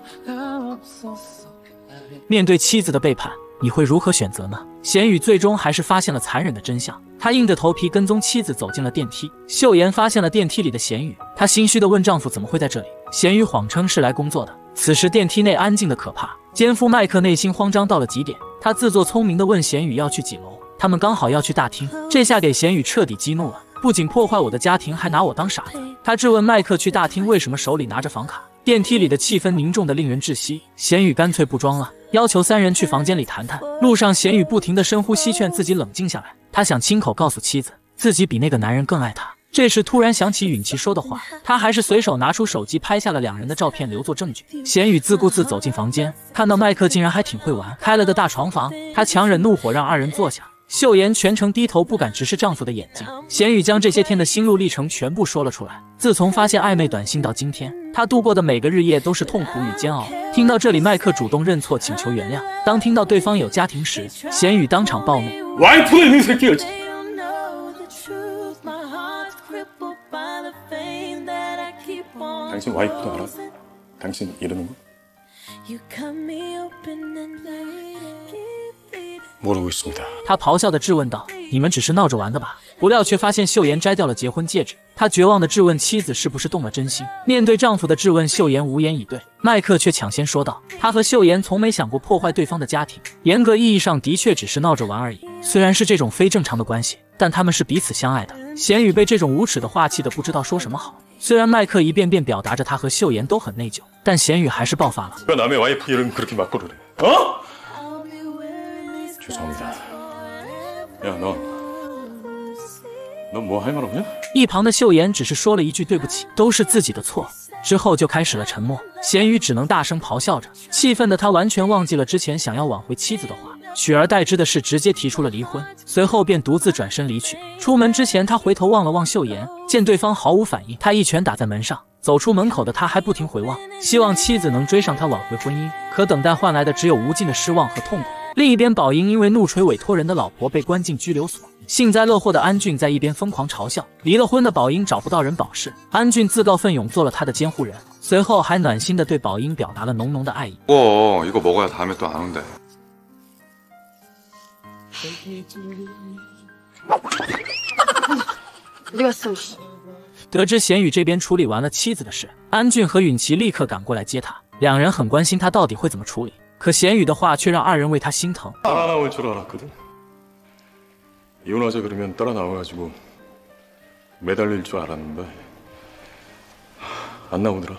面对妻子的背叛，你会如何选择呢？贤宇最终还是发现了残忍的真相，他硬着头皮跟踪妻子走进了电梯。秀妍发现了电梯里的贤宇，她心虚地问丈夫怎么会在这里。贤宇谎称是来工作的。此时电梯内安静的可怕，奸夫麦克内心慌张到了极点，他自作聪明地问贤宇要去几楼，他们刚好要去大厅。这下给贤宇彻底激怒了，不仅破坏我的家庭，还拿我当傻子。他质问麦克去大厅为什么手里拿着房卡。电梯里的气氛凝重得令人窒息，贤宇干脆不装了，要求三人去房间里谈谈。路上贤宇不停地深呼吸，劝自己冷静下来，他想亲口告诉妻子自己比那个男人更爱她。这时突然想起允琪说的话，他还是随手拿出手机拍下了两人的照片留作证据。贤宇自顾自走进房间，看到麦克竟然还挺会玩，开了个大床房，他强忍怒火让二人坐下。秀妍全程低头不敢直视丈夫的眼睛。贤宇将这些天的心路历程全部说了出来。自从发现暧昧短信到今天，他度过的每个日夜都是痛苦与煎熬。听到这里，麦克主动认错，请求原谅。当听到对方有家庭时，贤宇当场暴怒。 와이프가 있는 새끼야. 당신 와이프도 알아? 당신 이러는 거? 모르고 있습니다. 他咆哮地质问道：“你们只是闹着玩的吧？”不料却发现秀妍摘掉了结婚戒指。他绝望地质问妻子是不是动了真心。面对丈夫的质问，秀妍无言以对。麦克却抢先说道：“他和秀妍从没想过破坏对方的家庭，严格意义上的确只是闹着玩而已。虽然是这种非正常的关系，但他们是彼此相爱的。”贤宇被这种无耻的话气得不知道说什么好。虽然麦克一遍遍表达着他和秀妍都很内疚，但贤宇还是爆发了。 남의 와이프 이름 그렇게 막 거르래. 어? 죄송합니다. 야, 너, 너 뭐 할 말 없냐? 一旁的秀妍只是说了一句对不起，都是自己的错，之后就开始了沉默。贤宇只能大声咆哮着，气愤的他完全忘记了之前想要挽回妻子的话，取而代之的是直接提出了离婚，随后便独自转身离去。出门之前，他回头望了望秀妍，见对方毫无反应，他一拳打在门上。走出门口的他还不停回望，希望妻子能追上他挽回婚姻，可等待换来的只有无尽的失望和痛苦。另一边，宝英因为怒锤委托人的老婆被关进拘留所，幸灾乐祸的安俊在一边疯狂嘲笑。离了婚的宝英找不到人保释，安俊自告奋勇做了他的监护人，随后还暖心地对宝英表达了浓浓的爱意。 어, 이거 먹어야 다음에 또 안 온대. 어디 갔어? 得知贤宇这边处理完了妻子的事，安俊和允琪立刻赶过来接他，两人很关心他到底会怎么处理。可贤宇的话却让二人为他心疼。 따라 나올 줄 알았거든. 이혼하자 그러면 따라 나와가지고 매달릴 줄 알았는데 안 나오더라.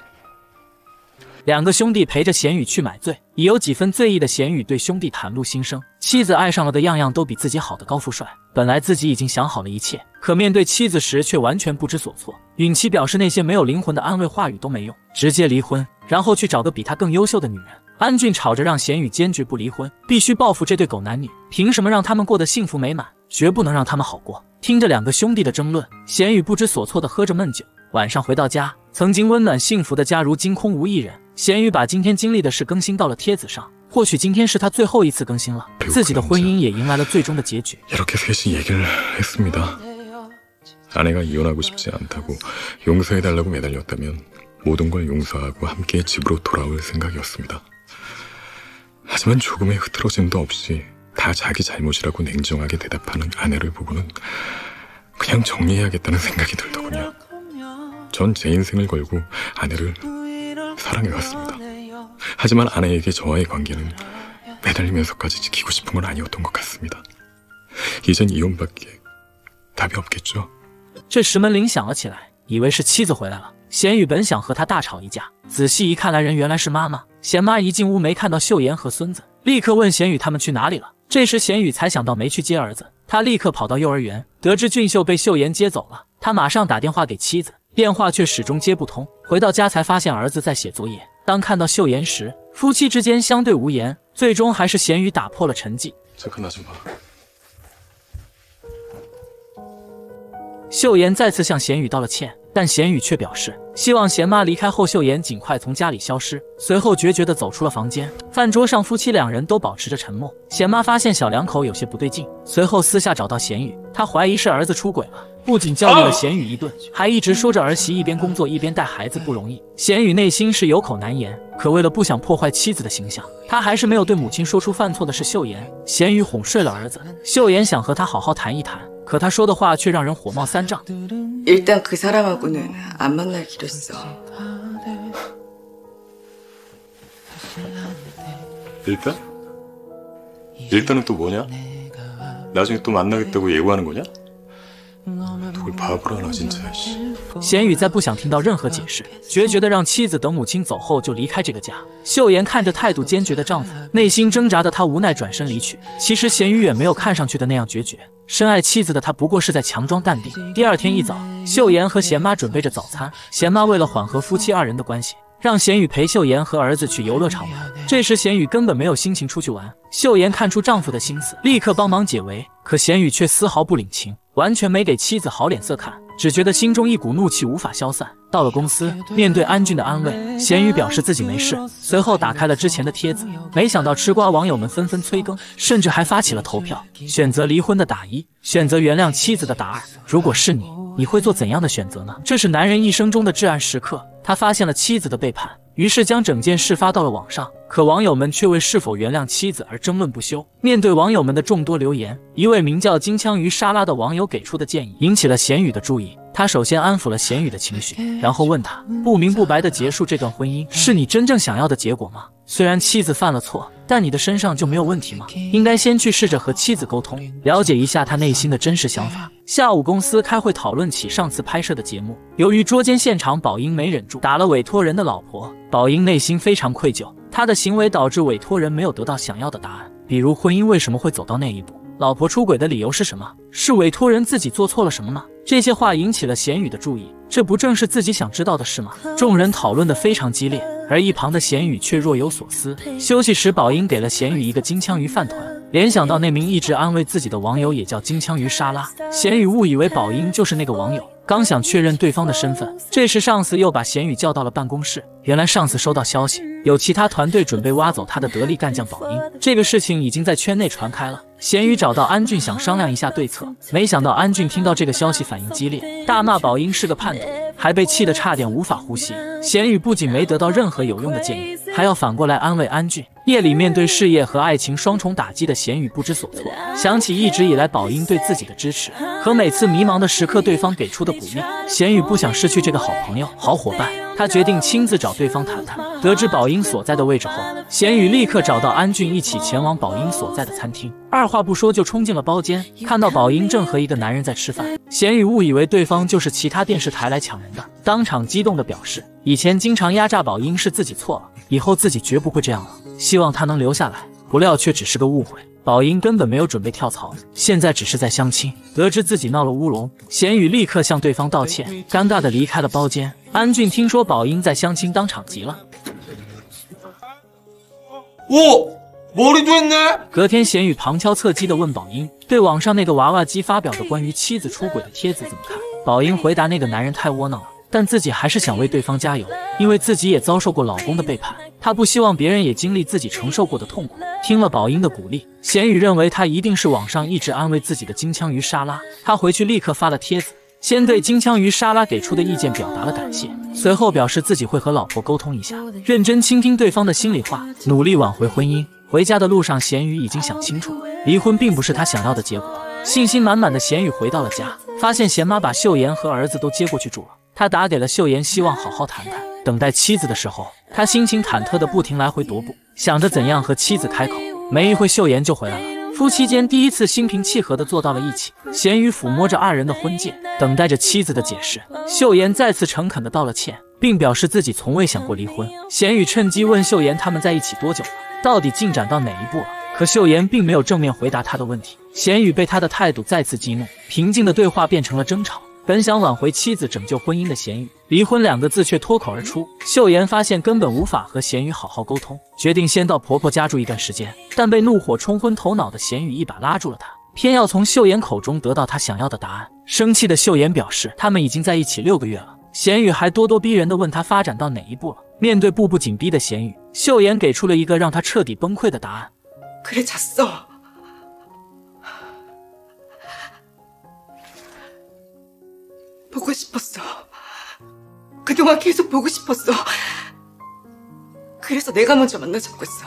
两个兄弟陪着贤宇去买醉，已有几分醉意的贤宇对兄弟袒露心声，妻子爱上了的样样都比自己好的高富帅。本来自己已经想好了一切，可面对妻子时却完全不知所措。允琪表示那些没有灵魂的安慰话语都没用，直接离婚，然后去找个比他更优秀的女人。安俊吵着让贤宇坚决不离婚，必须报复这对狗男女，凭什么让他们过得幸福美满，绝不能让他们好过。听着两个兄弟的争论，贤宇不知所措地喝着闷酒。晚上回到家，曾经温暖幸福的家如今空无一人。贤宇把今天经历的事更新到了帖子上，或许今天是他最后一次更新了，自己的婚姻也迎来了最终的结局。 이렇게 셋이 얘기를 했습니다. 아내가 이혼하고 싶지 않다고 용서해달라고 매달렸다면 모든 걸 용서하고 함께 집으로 돌아올 생각이었습니다. 하지만 조금의 흐트러짐도 없이 다 자기 잘못이라고 냉정하게 대답하는 아내를 보고는 그냥 정리해야겠다는 생각이 들더군요. 전 제 인생을 걸고 아내를 사랑해왔습니다. 하지만 아내에게 저와의 관계는 매달리면서까지 지키고 싶은 건 아니었던 것 같습니다. 이젠 이혼밖에 답이 없겠죠. 这时门铃响了起来，以为是妻子回来了。贤宇本想和她大吵一架，仔细一看来人原来是妈妈。贤妈一进屋没看到秀妍和孙子，立刻问贤宇他们去哪里了。这时贤宇才想到没去接儿子，他立刻跑到幼儿园，得知俊秀被秀妍接走了，他马上打电话给妻子，电话却始终接不通。回到家才发现儿子在写作业。当看到秀妍时，夫妻之间相对无言，最终还是贤宇打破了沉寂。 秀妍再次向贤宇道了歉，但贤宇却表示希望贤妈离开后，秀妍尽快从家里消失。随后决绝地走出了房间。饭桌上，夫妻两人都保持着沉默。贤妈发现小两口有些不对劲，随后私下找到贤宇，她怀疑是儿子出轨了，不仅教育了贤宇一顿，还一直说着儿媳一边工作一边带孩子不容易。贤宇内心是有口难言，可为了不想破坏妻子的形象，他还是没有对母亲说出犯错的是秀妍。贤宇哄睡了儿子，秀妍想和他好好谈一谈。 可他说的话却让人火冒三丈。 일단 그 사람하고는 안 만나기로 했어. 일단? 일단은 또 뭐냐? 나중에 또 만나겠다고 예고하는 거냐? 누굴 바보로 하나 진짜. 贤宇在不想听到任何解释，决绝地让妻子等母亲走后就离开这个家。秀妍看着态度坚决的丈夫，内心挣扎的她无奈转身离去。其实贤宇远没有看上去的那样决绝，深爱妻子的他不过是在强装淡定。第二天一早，秀妍和贤妈准备着早餐。贤妈为了缓和夫妻二人的关系，让贤宇陪秀妍和儿子去游乐场玩。这时贤宇根本没有心情出去玩。秀妍看出丈夫的心思，立刻帮忙解围，可贤宇却丝毫不领情，完全没给妻子好脸色看，只觉得心中一股怒气无法消散。到了公司，面对安俊的安慰，贤宇表示自己没事，随后打开了之前的帖子，没想到吃瓜网友们纷纷催更，甚至还发起了投票，选择离婚的打一，选择原谅妻子的打二。如果是你，你会做怎样的选择呢？这是男人一生中的至暗时刻，他发现了妻子的背叛，于是将整件事发到了网上。可网友们却为是否原谅妻子而争论不休。面对网友们的众多留言，一位名叫金枪鱼沙拉的网友给出的建议引起了贤宇的注意。他首先安抚了贤宇的情绪，然后问他：不明不白的结束这段婚姻，是你真正想要的结果吗？虽然妻子犯了错，但你的身上就没有问题吗？应该先去试着和妻子沟通，了解一下他内心的真实想法。下午公司开会讨论起上次拍摄的节目，由于捉奸现场，宝英没忍住打了委托人的老婆。宝英内心非常愧疚，她的行为导致委托人没有得到想要的答案，比如婚姻为什么会走到那一步，老婆出轨的理由是什么，是委托人自己做错了什么吗？这些话引起了贤宇的注意，这不正是自己想知道的事吗？众人讨论得非常激烈，而一旁的贤宇却若有所思。休息时，宝英给了贤宇一个金枪鱼饭团，联想到那名一直安慰自己的网友也叫金枪鱼沙拉，贤宇误以为宝英就是那个网友，刚想确认对方的身份，这时上司又把贤宇叫到了办公室。原来上司收到消息，有其他团队准备挖走他的得力干将宝英，这个事情已经在圈内传开了。贤宇找到安俊想商量一下对策，没想到安俊听到这个消息反应激烈，大骂宝英是个叛徒，还被气得差点无法呼吸。贤宇不仅没得到任何有用的建议，还要反过来安慰安俊。夜里面对事业和爱情双重打击的贤宇不知所措，想起一直以来宝英对自己的支持和每次迷茫的时刻对方给出的鼓励，贤宇不想失去这个好朋友好伙伴，他决定亲自找对方谈谈。得知宝英所在的位置后，贤宇立刻找到安俊一起前往宝英所在的餐厅，二话不说就冲进了包间。看到宝英正和一个男人在吃饭，贤宇误以为对方就是其他电视台来抢人的，当场激动地表示以前经常压榨宝英是自己错了，以后自己绝不会这样了，希望他能留下来。不料却只是个误会，宝英根本没有准备跳槽，现在只是在相亲。得知自己闹了乌龙，贤宇立刻向对方道歉，尴尬地离开了包间。安俊听说宝英在相亲，当场急了。 오! 머리도 했네? 隔天，贤宇旁敲侧击地问宝英，对网上那个娃娃机发表的关于妻子出轨的帖子怎么看？宝英回答，那个男人太窝囊了，但自己还是想为对方加油，因为自己也遭受过老公的背叛，她不希望别人也经历自己承受过的痛苦。听了宝英的鼓励，贤宇认为她一定是网上一直安慰自己的金枪鱼沙拉，他回去立刻发了帖子， 先对金枪鱼沙拉给出的意见表达了感谢，随后表示自己会和老婆沟通一下，认真倾听对方的心里话，努力挽回婚姻。回家的路上，咸鱼已经想清楚，离婚并不是他想要的结果。信心满满的咸鱼回到了家，发现贤妈把秀妍和儿子都接过去住了。他打给了秀妍，希望好好谈谈。等待妻子的时候，他心情忐忑的不停来回踱步，想着怎样和妻子开口。没一会，秀妍就回来了。夫妻间第一次心平气和地坐到了一起，咸鱼抚摸着二人的婚戒，等待着妻子的解释。秀妍再次诚恳地道了歉，并表示自己从未想过离婚。咸鱼趁机问秀妍他们在一起多久了，到底进展到哪一步了？可秀妍并没有正面回答他的问题。咸鱼被他的态度再次激怒，平静的对话变成了争吵。本想挽回妻子、拯救婚姻的咸鱼，离婚两个字却脱口而出。秀妍发现根本无法和咸鱼好好沟通，决定先到婆婆家住一段时间，但被怒火冲昏头脑的咸鱼一把拉住了她，偏要从秀妍口中得到她想要的答案。生气的秀妍表示，他们已经在一起六个月了。咸鱼还咄咄逼人地问她发展到哪一步了。面对步步紧逼的咸鱼，秀妍给出了一个让她彻底崩溃的答案。 그래 잤어. 보고 싶었어. 그동안 계속 보고 싶었어. 그래서 내가 먼저 만나자고 했어.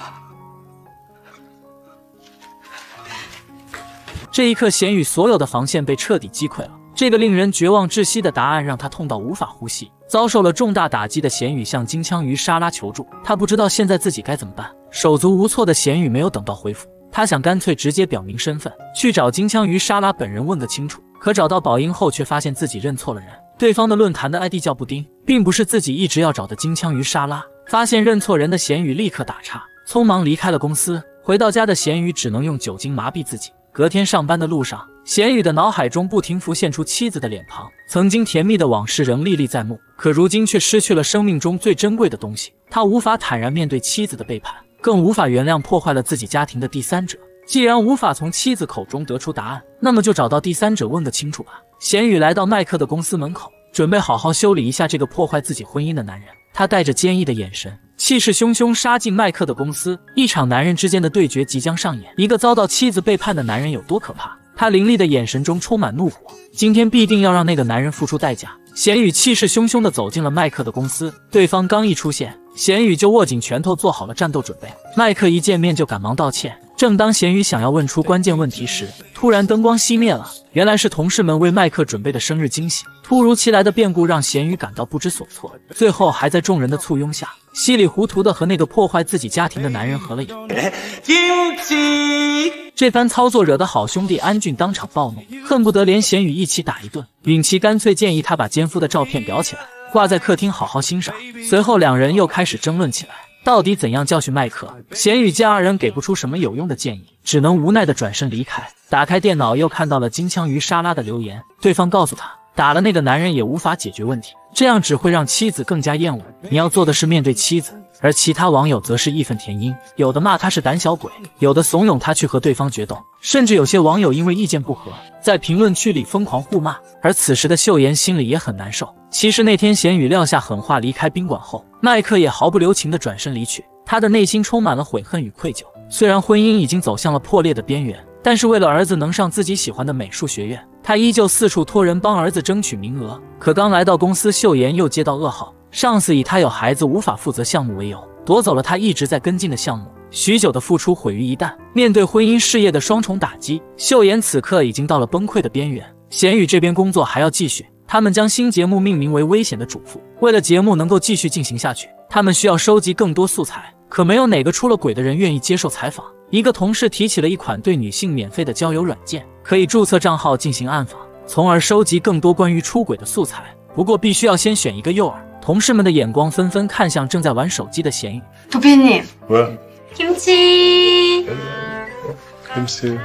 这一刻，咸鱼所有的防线被彻底击溃了。这个令人绝望窒息的答案让他痛到无法呼吸。遭受了重大打击的咸鱼向金枪鱼沙拉求助，他不知道现在自己该怎么办。手足无措的咸鱼没有等到回复，他想干脆直接表明身份，去找金枪鱼沙拉本人问个清楚。可找到宝音后，却发现自己认错了人。对方的论坛的 I D 叫布丁，并不是自己一直要找的金枪鱼沙拉。发现认错人的咸鱼立刻打岔，匆忙离开了公司。回到家的咸鱼只能用酒精麻痹自己。隔天上班的路上，咸鱼的脑海中不停浮现出妻子的脸庞，曾经甜蜜的往事仍历历在目。可如今却失去了生命中最珍贵的东西，他无法坦然面对妻子的背叛，更无法原谅破坏了自己家庭的第三者。既然无法从妻子口中得出答案，那么就找到第三者问个清楚吧。咸鱼来到麦克的公司门口，准备好好修理一下这个破坏自己婚姻的男人。他带着坚毅的眼神，气势汹汹杀进麦克的公司。一场男人之间的对决即将上演。一个遭到妻子背叛的男人有多可怕？他凌厉的眼神中充满怒火，今天必定要让那个男人付出代价。咸鱼气势汹汹地走进了麦克的公司，对方刚一出现，咸鱼就握紧拳头做好了战斗准备。麦克一见面就赶忙道歉。正当咸鱼想要问出关键问题时，突然灯光熄灭了，原来是同事们为麦克准备的生日惊喜。突如其来的变故让咸鱼感到不知所措，最后还在众人的簇拥下，稀里糊涂的和那个破坏自己家庭的男人合了影。这番操作惹得好兄弟安俊当场暴怒，恨不得连咸鱼一起打一顿。允琪干脆建议他把奸夫的照片裱起来，挂在客厅好好欣赏。随后两人又开始争论起来，到底怎样教训麦克？咸鱼见二人给不出什么有用的建议，只能无奈的转身离开。打开电脑又看到了金枪鱼沙拉的留言，对方告诉他，打了那个男人也无法解决问题，这样只会让妻子更加厌恶。你要做的是面对妻子。而其他网友则是义愤填膺，有的骂他是胆小鬼，有的怂恿他去和对方决斗，甚至有些网友因为意见不合，在评论区里疯狂互骂。而此时的秀妍心里也很难受。其实那天咸鱼撂下狠话离开宾馆后，麦克也毫不留情地转身离去，他的内心充满了悔恨与愧疚。虽然婚姻已经走向了破裂的边缘，但是为了儿子能上自己喜欢的美术学院，他依旧四处托人帮儿子争取名额。可刚来到公司，秀妍又接到噩耗，上司以他有孩子无法负责项目为由，夺走了他一直在跟进的项目，许久的付出毁于一旦。面对婚姻事业的双重打击，秀妍此刻已经到了崩溃的边缘。咸鱼这边工作还要继续，他们将新节目命名为危险的主妇。为了节目能够继续进行下去，他们需要收集更多素材，可没有哪个出了轨的人愿意接受采访。一个同事提起了一款对女性免费的交友软件，可以注册账号进行暗访，从而收集更多关于出轨的素材。不过必须要先选一个诱饵。同事们的眼光纷纷看向正在玩手机的咸鱼。 도피님 뭐야? 김치. 김치.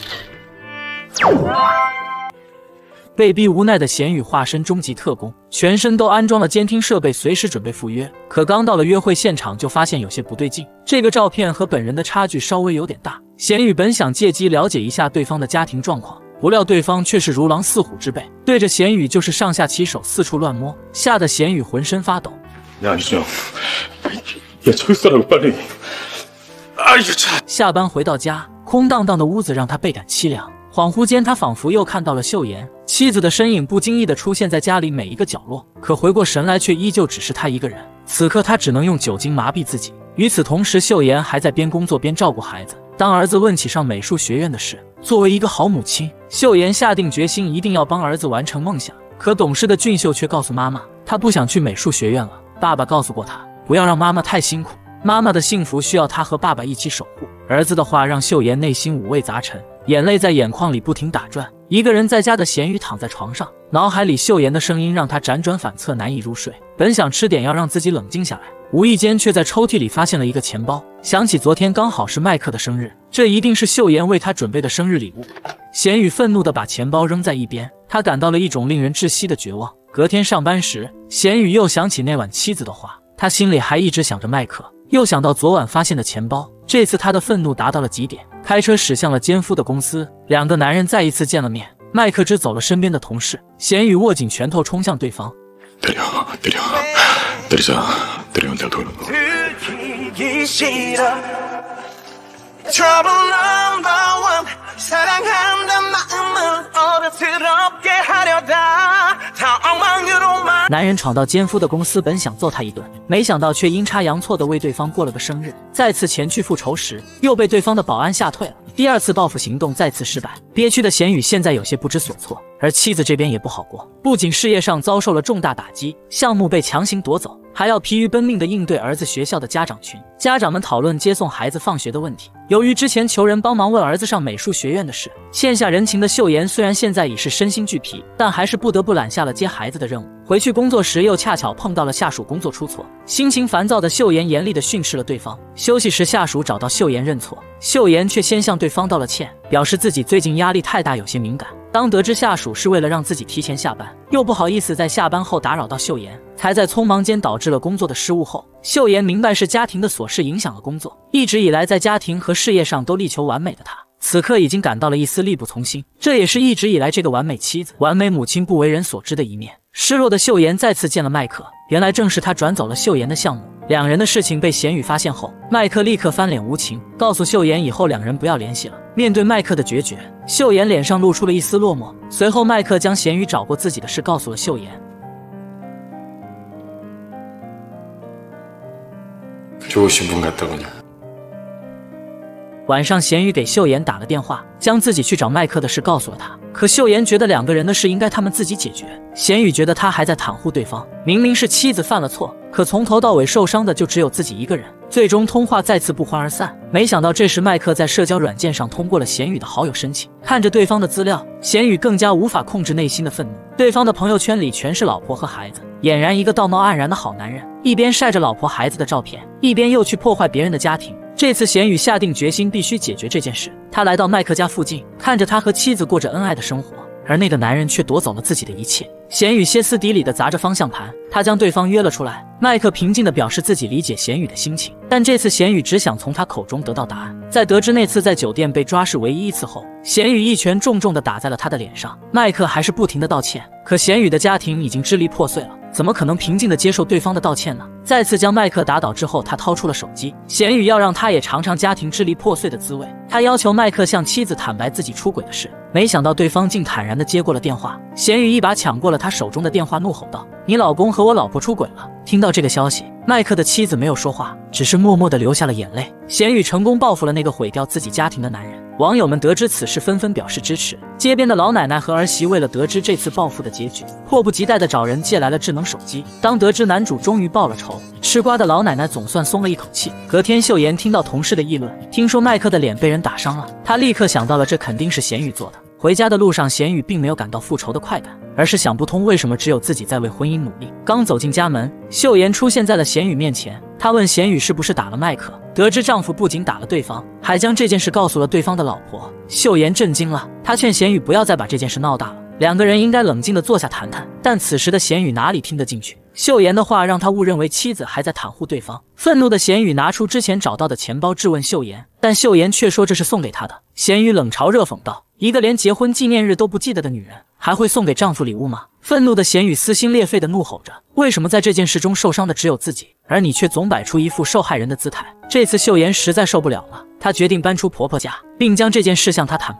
被逼无奈的咸鱼化身终极特工，全身都安装了监听设备，随时准备赴约。可刚到了约会现场，就发现有些不对劲。这个照片和本人的差距稍微有点大。咸鱼本想借机了解一下对方的家庭状况，不料对方却是如狼似虎之辈，对着咸鱼就是上下其手，四处乱摸，吓得咸鱼浑身发抖。 야 이수영, 야 저기 있어라고 빨리. 아이고 참. 下班回到家，空荡荡的屋子让他倍感凄凉。 恍惚间，他仿佛又看到了秀妍，妻子的身影不经意地出现在家里每一个角落。可回过神来，却依旧只是他一个人。此刻，他只能用酒精麻痹自己。与此同时，秀妍还在边工作边照顾孩子。当儿子问起上美术学院的事，作为一个好母亲，秀妍下定决心一定要帮儿子完成梦想。可懂事的俊秀却告诉妈妈，他不想去美术学院了。爸爸告诉过他，不要让妈妈太辛苦，妈妈的幸福需要他和爸爸一起守护。儿子的话让秀妍内心五味杂陈，眼泪在眼眶里不停打转。一个人在家的咸鱼躺在床上，脑海里秀妍的声音让他辗转反侧，难以入睡。本想吃点药让自己冷静下来，无意间却在抽屉里发现了一个钱包，想起昨天刚好是麦克的生日，这一定是秀妍为他准备的生日礼物。咸鱼愤怒地把钱包扔在一边，他感到了一种令人窒息的绝望。隔天上班时，咸鱼又想起那晚妻子的话，他心里还一直想着麦克，又想到昨晚发现的钱包。这次他的愤怒达到了极点，开车驶向了奸夫的公司。两个男人再一次见了面，麦克支走了身边的同事，咸鱼握紧拳头冲向对方。 때리면 내가 돌는 거. 들키기 싫어. Trouble number one. 사랑한단 마음은 어른스럽게 하려다. 다 엉망으로만. 男人闯到奸夫的公司，本想揍他一顿，没想到却阴差阳错的为对方过了个生日。再次前去复仇时，又被对方的保安吓退了。第二次报复行动再次失败，憋屈的咸鱼现在有些不知所措。而妻子这边也不好过，不仅事业上遭受了重大打击，项目被强行夺走，还要疲于奔命地应对儿子学校的家长群。家长们讨论接送孩子放学的问题。由于之前求人帮忙问儿子上美术学院的事，欠下人情的秀妍虽然现在已是身心俱疲，但还是不得不揽下了接孩子的任务。回去工作时又恰巧碰到了下属工作出错，心情烦躁的秀妍严厉地训斥了对方。休息时，下属找到秀妍认错，秀妍却先向对方道了歉，表示自己最近压力太大，有些敏感。当得知下属是为了让自己提前下班，又不好意思在下班后打扰到秀妍，才在匆忙间导致了工作的失误后，秀妍明白是家庭的琐事影响了工作。一直以来在家庭和事业上都力求完美的她，此刻已经感到了一丝力不从心，这也是一直以来这个完美妻子、完美母亲不为人所知的一面。失落的秀妍再次见了麦克，原来正是他转走了秀妍的项目。两人的事情被咸鱼发现后，麦克立刻翻脸无情，告诉秀妍以后两人不要联系了。面对麦克的决绝，秀妍脸上露出了一丝落寞。随后麦克将咸鱼找过自己的事告诉了秀妍。 좋으신 분 같더군요. 晚上，咸鱼给秀妍打了电话，将自己去找麦克的事告诉了他。可秀妍觉得两个人的事应该他们自己解决。咸鱼觉得他还在袒护对方，明明是妻子犯了错，可从头到尾受伤的就只有自己一个人。最终通话再次不欢而散。没想到这时麦克在社交软件上通过了咸鱼的好友申请，看着对方的资料，咸鱼更加无法控制内心的愤怒。对方的朋友圈里全是老婆和孩子，俨然一个道貌岸然的好男人，一边晒着老婆孩子的照片，一边又去破坏别人的家庭。 这次咸鱼下定决心，必须解决这件事。他来到麦克家附近，看着他和妻子过着恩爱的生活，而那个男人却夺走了自己的一切。咸鱼歇斯底里地砸着方向盘，他将对方约了出来。麦克平静地表示自己理解咸鱼的心情，但这次咸鱼只想从他口中得到答案。在得知那次在酒店被抓是唯一一次后，咸鱼一拳重重地打在了他的脸上。麦克还是不停地道歉，可咸鱼的家庭已经支离破碎了。 怎么可能平静地接受对方的道歉呢？再次将麦克打倒之后，他掏出了手机。咸鱼要让他也尝尝家庭支离破碎的滋味。他要求麦克向妻子坦白自己出轨的事，没想到对方竟坦然地接过了电话。咸鱼一把抢过了他手中的电话，怒吼道：“你老公和我老婆出轨了！”听到这个消息，麦克的妻子没有说话，只是默默地流下了眼泪。咸鱼成功报复了那个毁掉自己家庭的男人。 网友们得知此事，纷纷表示支持。街边的老奶奶和儿媳为了得知这次报复的结局，迫不及待地找人借来了智能手机。当得知男主终于报了仇，吃瓜的老奶奶总算松了一口气。隔天，秀妍听到同事的议论，听说麦克的脸被人打伤了，她立刻想到了这肯定是咸鱼做的。回家的路上，咸鱼并没有感到复仇的快感，而是想不通为什么只有自己在为婚姻努力。刚走进家门，秀妍出现在了咸鱼面前。 她问咸鱼是不是打了麦克，得知丈夫不仅打了对方，还将这件事告诉了对方的老婆。秀妍震惊了，她劝咸鱼不要再把这件事闹大了，两个人应该冷静地坐下谈谈。但此时的咸鱼哪里听得进去？秀妍的话让他误认为妻子还在袒护对方。愤怒的咸鱼拿出之前找到的钱包质问秀妍，但秀妍却说这是送给她的。咸鱼冷嘲热讽道：“一个连结婚纪念日都不记得的女人，还会送给丈夫礼物吗？” 愤怒的咸鱼撕心裂肺地怒吼着：“为什么在这件事中受伤的只有自己，而你却总摆出一副受害人的姿态？”这次秀妍实在受不了了，她决定搬出婆婆家，并将这件事向她坦白。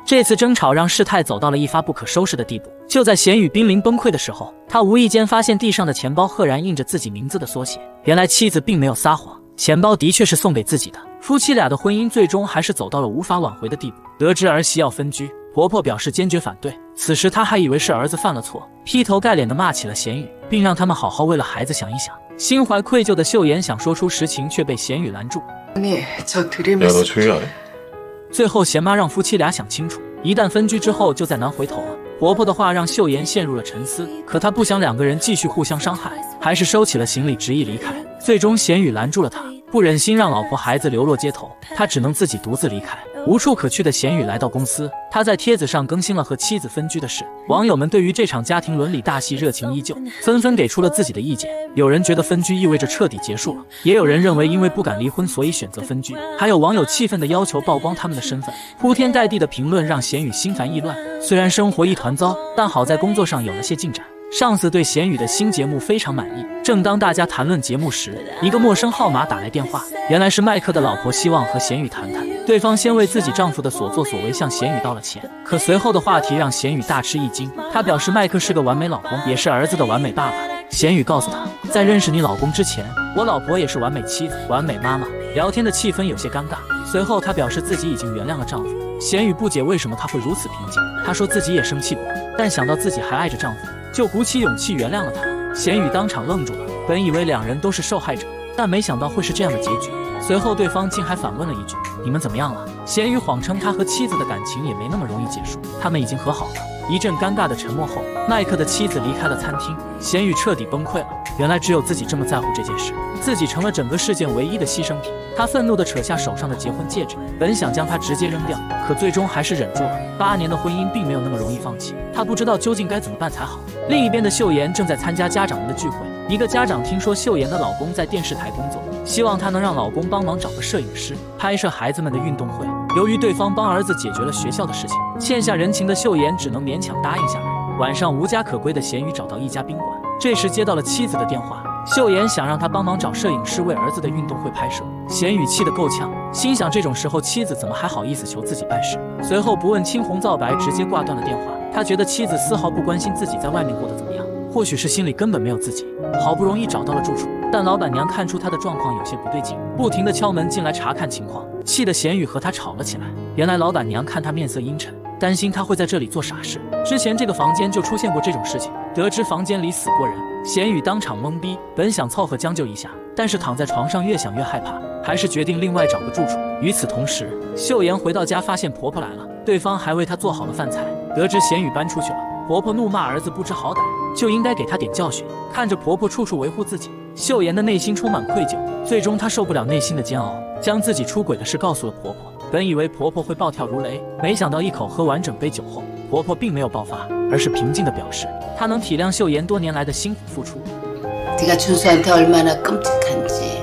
这次争吵让事态走到了一发不可收拾的地步。就在贤宇濒临崩溃的时候，他无意间发现地上的钱包赫然印着自己名字的缩写。原来妻子并没有撒谎，钱包的确是送给自己的。夫妻俩的婚姻最终还是走到了无法挽回的地步。得知儿媳要分居，婆婆表示坚决反对。此时她还以为是儿子犯了错，劈头盖脸地骂起了贤宇，并让他们好好为了孩子想一想。心怀愧疚的秀妍想说出实情，却被贤宇拦住。 아니, 저 야, 들으면서 너 조용히 안 해? 最后贤妈让夫妻俩想清楚，一旦分居之后就再难回头了。婆婆的话让秀妍陷入了沉思，可她不想两个人继续互相伤害，还是收起了行李执意离开。最终贤宇拦住了她，不忍心让老婆孩子流落街头，他只能自己独自离开。无处可去的贤宇来到公司，他在帖子上更新了和妻子分居的事。网友们对于这场家庭伦理大戏热情依旧，纷纷给出了自己的意见。有人觉得分居意味着彻底结束了，也有人认为因为不敢离婚所以选择分居。还有网友气愤地要求曝光他们的身份，铺天盖地的评论让贤宇心烦意乱。虽然生活一团糟，但好在工作上有了些进展。 上司对贤宇的新节目非常满意。正当大家谈论节目时，一个陌生号码打来电话，原来是麦克的老婆希望和贤宇谈谈。对方先为自己丈夫的所作所为向贤宇道了歉，可随后的话题让贤宇大吃一惊。他表示麦克是个完美老公，也是儿子的完美爸爸。贤宇告诉他，在认识你老公之前，我老婆也是完美妻子、完美妈妈。聊天的气氛有些尴尬。随后他表示自己已经原谅了丈夫。贤宇不解为什么他会如此平静，他说自己也生气过，但想到自己还爱着丈夫。 就鼓起勇气原谅了他。贤宇当场愣住了，本以为两人都是受害者，但没想到会是这样的结局。随后对方竟还反问了一句：“你们怎么样了？”贤宇谎称他和妻子的感情也没那么容易结束，他们已经和好了。一阵尴尬的沉默后，麦克的妻子离开了餐厅，贤宇彻底崩溃了。原来只有自己这么在乎这件事，自己成了整个事件唯一的牺牲品。他愤怒地扯下手上的结婚戒指，本想将它直接扔掉，可最终还是忍住了。八年的婚姻并没有那么容易放弃，他不知道究竟该怎么办才好。另一边的秀妍正在参加家长们的聚会，一个家长听说秀妍的老公在电视台工作，希望她能让老公帮忙找个摄影师拍摄孩子们的运动会。由于对方帮儿子解决了学校的事情，欠下人情的秀妍只能勉强答应下来。晚上无家可归的贤宇找到一家宾馆，这时接到了妻子的电话。 秀妍想让他帮忙找摄影师为儿子的运动会拍摄，贤宇气得够呛，心想这种时候妻子怎么还好意思求自己办事？随后不问青红皂白，直接挂断了电话。他觉得妻子丝毫不关心自己在外面过得怎么样，或许是心里根本没有自己。好不容易找到了住处，但老板娘看出他的状况有些不对劲，不停地敲门进来查看情况，气得贤宇和他吵了起来。原来老板娘看他面色阴沉，担心他会在这里做傻事。之前这个房间就出现过这种事情，得知房间里死过人。 贤宇当场懵逼，本想凑合将就一下，但是躺在床上越想越害怕，还是决定另外找个住处。与此同时，秀妍回到家发现婆婆来了，对方还为她做好了饭菜。得知贤宇搬出去了，婆婆怒骂儿子不知好歹，就应该给他点教训。看着婆婆处处维护自己，秀妍的内心充满愧疚。最终，她受不了内心的煎熬，将自己出轨的事告诉了婆婆。本以为婆婆会暴跳如雷，没想到一口喝完整杯酒后，婆婆并没有爆发，而是平静地表示。 她能体谅秀妍多年来的辛苦付出。 네가 준수한테 얼마나 끔찍한지.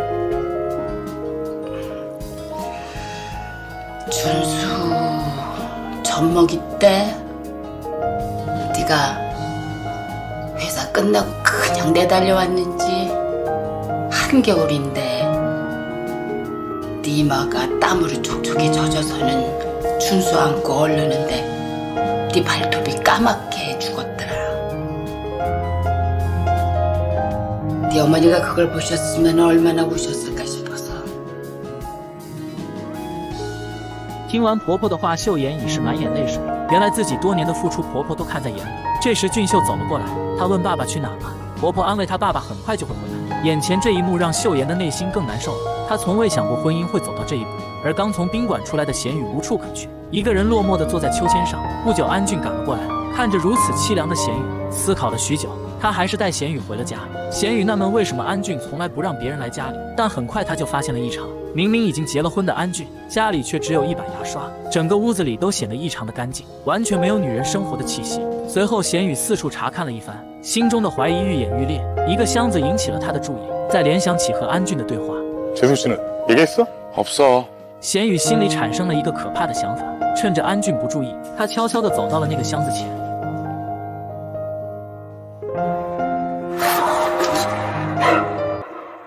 준수 젖먹이 때 네가 회사 끝나고 그냥 내달려왔는지 한겨울인데 네 이마가 땀으로 촉촉히 젖어서는 준수 안고 얼르는데 네 발톱이 까맣게 죽었더라. 네 어머니가 그걸 보셨으면 얼마나 우셨을까 싶어서. 听完婆婆的话，秀妍已是满眼泪水。原来自己多年的付出，婆婆都看在眼里。这时俊秀走了过来，他问爸爸去哪了。婆婆安慰他，爸爸很快就会回来。眼前这一幕让秀妍的内心更难受了。她从未想过婚姻会走到这一步。而刚从宾馆出来的贤宇无处可去，一个人落寞地坐在秋千上。不久，安俊赶了过来，看着如此凄凉的贤宇，思考了许久。 他还是带贤宇回了家。贤宇纳闷为什么安俊从来不让别人来家里，但很快他就发现了异常。明明已经结了婚的安俊，家里却只有一把牙刷，整个屋子里都显得异常的干净，完全没有女人生活的气息。随后，贤宇四处查看了一番，心中的怀疑愈演愈烈。一个箱子引起了他的注意，再联想起和安俊的对话。 재수 씨는 얘기했어? 없어. 贤宇心里产生了一个可怕的想法，趁着安俊不注意，他悄悄地走到了那个箱子前。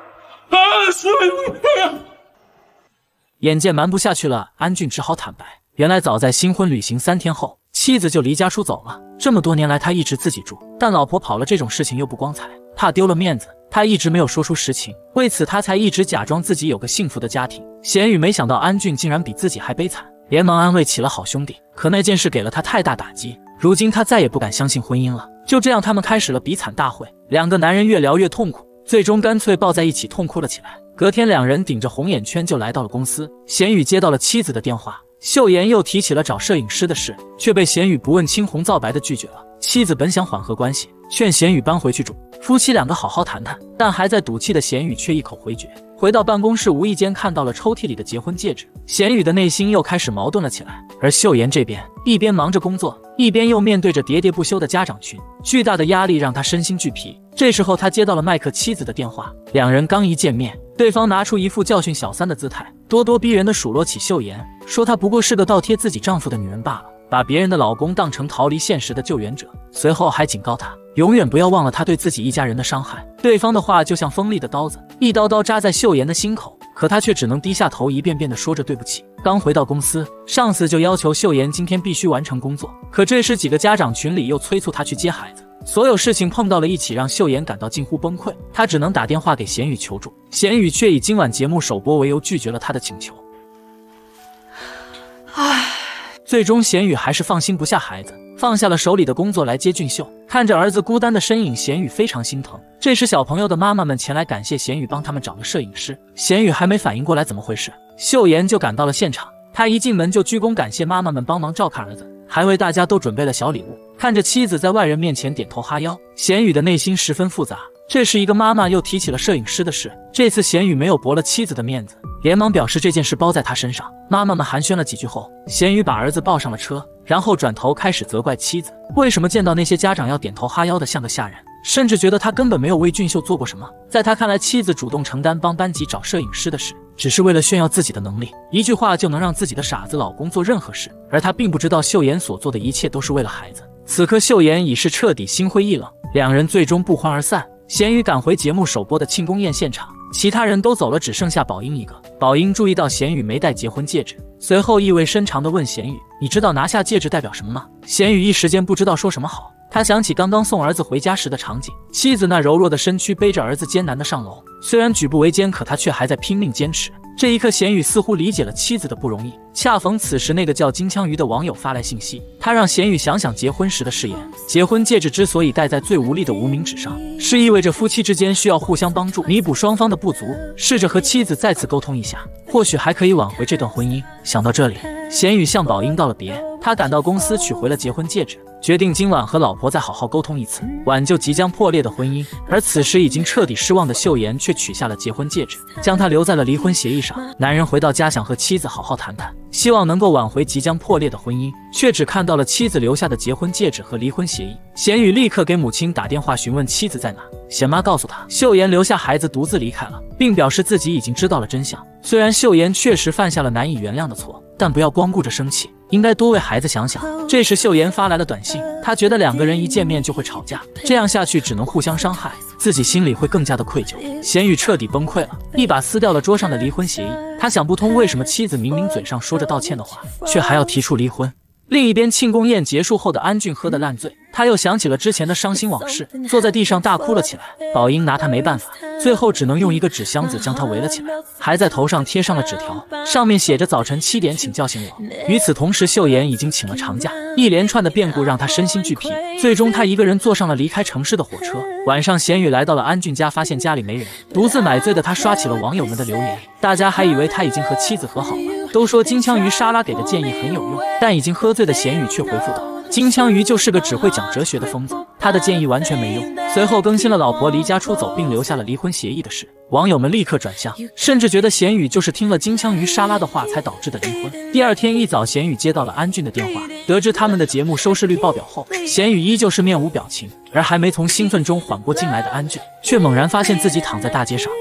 眼见瞒不下去了，安俊只好坦白。 原来早在新婚旅行三天后，妻子就离家出走了。这么多年来，他一直自己住，但老婆跑了这种事情又不光彩，怕丢了面子，他一直没有说出实情。为此，他才一直假装自己有个幸福的家庭。贤宇没想到安俊竟然比自己还悲惨，连忙安慰起了好兄弟。可那件事给了他太大打击，如今他再也不敢相信婚姻了。就这样，他们开始了比惨大会。两个男人越聊越痛苦，最终干脆抱在一起痛哭了起来。隔天，两人顶着红眼圈就来到了公司。贤宇接到了妻子的电话，秀妍又提起了找摄影师的事，却被贤宇不问青红皂白的拒绝了。妻子本想缓和关系，劝贤宇搬回去住，夫妻两个好好谈谈，但还在赌气的贤宇却一口回绝。回到办公室，无意间看到了抽屉里的结婚戒指，贤宇的内心又开始矛盾了起来。而秀妍这边一边忙着工作，一边又面对着喋喋不休的家长群，巨大的压力让他身心俱疲。这时候他接到了麦克妻子的电话，两人刚一见面，对方拿出一副教训小三的姿态，咄咄逼人的数落起秀妍，说她不过是个倒贴自己丈夫的女人罢了，把别人的老公当成逃离现实的救援者。随后还警告她永远不要忘了她对自己一家人的伤害。对方的话就像锋利的刀子，一刀刀扎在秀妍的心口，可她却只能低下头，一遍遍地说着对不起。刚回到公司，上司就要求秀妍今天必须完成工作，可这时几个家长群里又催促她去接孩子。所有事情碰到了一起，让秀妍感到近乎崩溃，她只能打电话给贤宇求助，贤宇却以今晚节目首播为由拒绝了她的请求。唉，最终贤宇还是放心不下孩子，放下了手里的工作来接俊秀。看着儿子孤单的身影，贤宇非常心疼。这时小朋友的妈妈们前来感谢贤宇帮他们找了摄影师，贤宇还没反应过来怎么回事，秀妍就赶到了现场。他一进门就鞠躬感谢妈妈们帮忙照看儿子，还为大家都准备了小礼物。看着妻子在外人面前点头哈腰，贤宇的内心十分复杂。这时一个妈妈又提起了摄影师的事，这次贤宇没有驳了妻子的面子，连忙表示这件事包在他身上。妈妈们寒暄了几句后，贤宇把儿子抱上了车，然后转头开始责怪妻子，为什么见到那些家长要点头哈腰的像个下人，甚至觉得他根本没有为俊秀做过什么。在他看来，妻子主动承担帮班级找摄影师的事，只是为了炫耀自己的能力，一句话就能让自己的傻子老公做任何事，而他并不知道秀妍所做的一切都是为了孩子。此刻秀妍已是彻底心灰意冷，两人最终不欢而散。贤宇赶回节目首播的庆功宴现场，其他人都走了，只剩下宝英一个。宝英注意到贤宇没戴结婚戒指，随后意味深长地问贤宇：“你知道拿下戒指代表什么吗？”贤宇一时间不知道说什么好。他想起刚刚送儿子回家时的场景，妻子那柔弱的身躯背着儿子艰难地上楼，虽然举步维艰，可他却还在拼命坚持。这一刻，贤宇似乎理解了妻子的不容易。恰逢此时，那个叫金枪鱼的网友发来信息，他让贤宇想想结婚时的誓言。结婚戒指之所以戴在最无力的无名指上，是意味着夫妻之间需要互相帮助，弥补双方的不足。试着和妻子再次沟通一下，或许还可以挽回这段婚姻。想到这里，贤宇向宝英道了别，他赶到公司取回了结婚戒指，决定今晚和老婆再好好沟通一次，挽救即将破裂的婚姻。而此时已经彻底失望的秀妍却取下了结婚戒指，将它留在了离婚协议上。男人回到家想和妻子好好谈谈，希望能够挽回即将破裂的婚姻，却只看到了妻子留下的结婚戒指和离婚协议。贤宇立刻给母亲打电话询问妻子在哪，贤妈告诉他秀妍留下孩子独自离开了，并表示自己已经知道了真相。虽然秀妍确实犯下了难以原谅的错，但不要光顾着生气，应该多为孩子想想。这时秀妍发来了短信，她觉得两个人一见面就会吵架，这样下去只能互相伤害，自己心里会更加的愧疚。贤宇彻底崩溃了，一把撕掉了桌上的离婚协议。他想不通为什么妻子明明嘴上说着道歉的话，却还要提出离婚。另一边，庆功宴结束后的安俊喝得烂醉，他又想起了之前的伤心往事，坐在地上大哭了起来。宝英拿他没办法，最后只能用一个纸箱子将他围了起来，还在头上贴上了纸条，上面写着早晨七点请叫醒我。与此同时，秀妍已经请了长假，一连串的变故让他身心俱疲，最终他一个人坐上了离开城市的火车。晚上，贤宇来到了安俊家，发现家里没人，独自买醉的他刷起了网友们的留言，大家还以为他已经和妻子和好了，都说金枪鱼沙拉给的建议很有用，但已经喝醉的贤宇却回复道：金枪鱼就是个只会讲哲学的疯子，他的建议完全没用。随后更新了老婆离家出走并留下了离婚协议的事，网友们立刻转向，甚至觉得贤宇就是听了金枪鱼沙拉的话才导致的离婚。第二天一早，贤宇接到了安俊的电话，得知他们的节目收视率爆表后，贤宇依旧是面无表情，而还没从兴奋中缓过劲来的安俊，却猛然发现自己躺在大街上。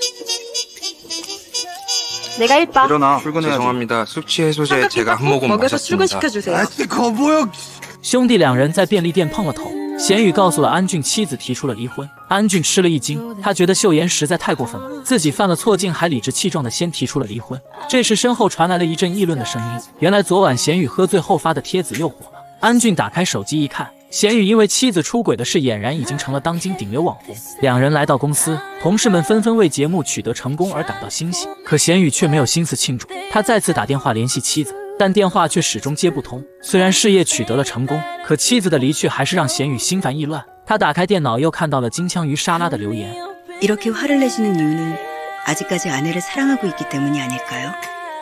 내가 일바. 일어나. 출근해야지. 죄송합니다. 숙취 해소제 제가 한 모금 마셨습니다. 출근시켜주세요. 兄弟两人在便利店碰了头， 贤宇告诉了安俊妻子提出了离婚。安俊吃了一惊，他觉得秀妍实在太过分了，自己犯了错竟还理直气壮的先提出了离婚。这时身后传来了一阵议论的声音，原来昨晚贤宇喝醉后发的帖子又火了。安俊打开手机一看，贤宇因为妻子出轨的事俨然已经成了当今顶流网红。两人来到公司，同事们纷纷为节目取得成功而感到欣喜，可贤宇却没有心思庆祝。他再次打电话联系妻子，但电话却始终接不通。虽然事业取得了成功，可妻子的离去还是让贤宇心烦意乱。他打开电脑，又看到了金枪鱼莎拉的留言。 이렇게 화를 내시는 이유는 아직까지 아내를 사랑하고 있기 때문이 아닐까요?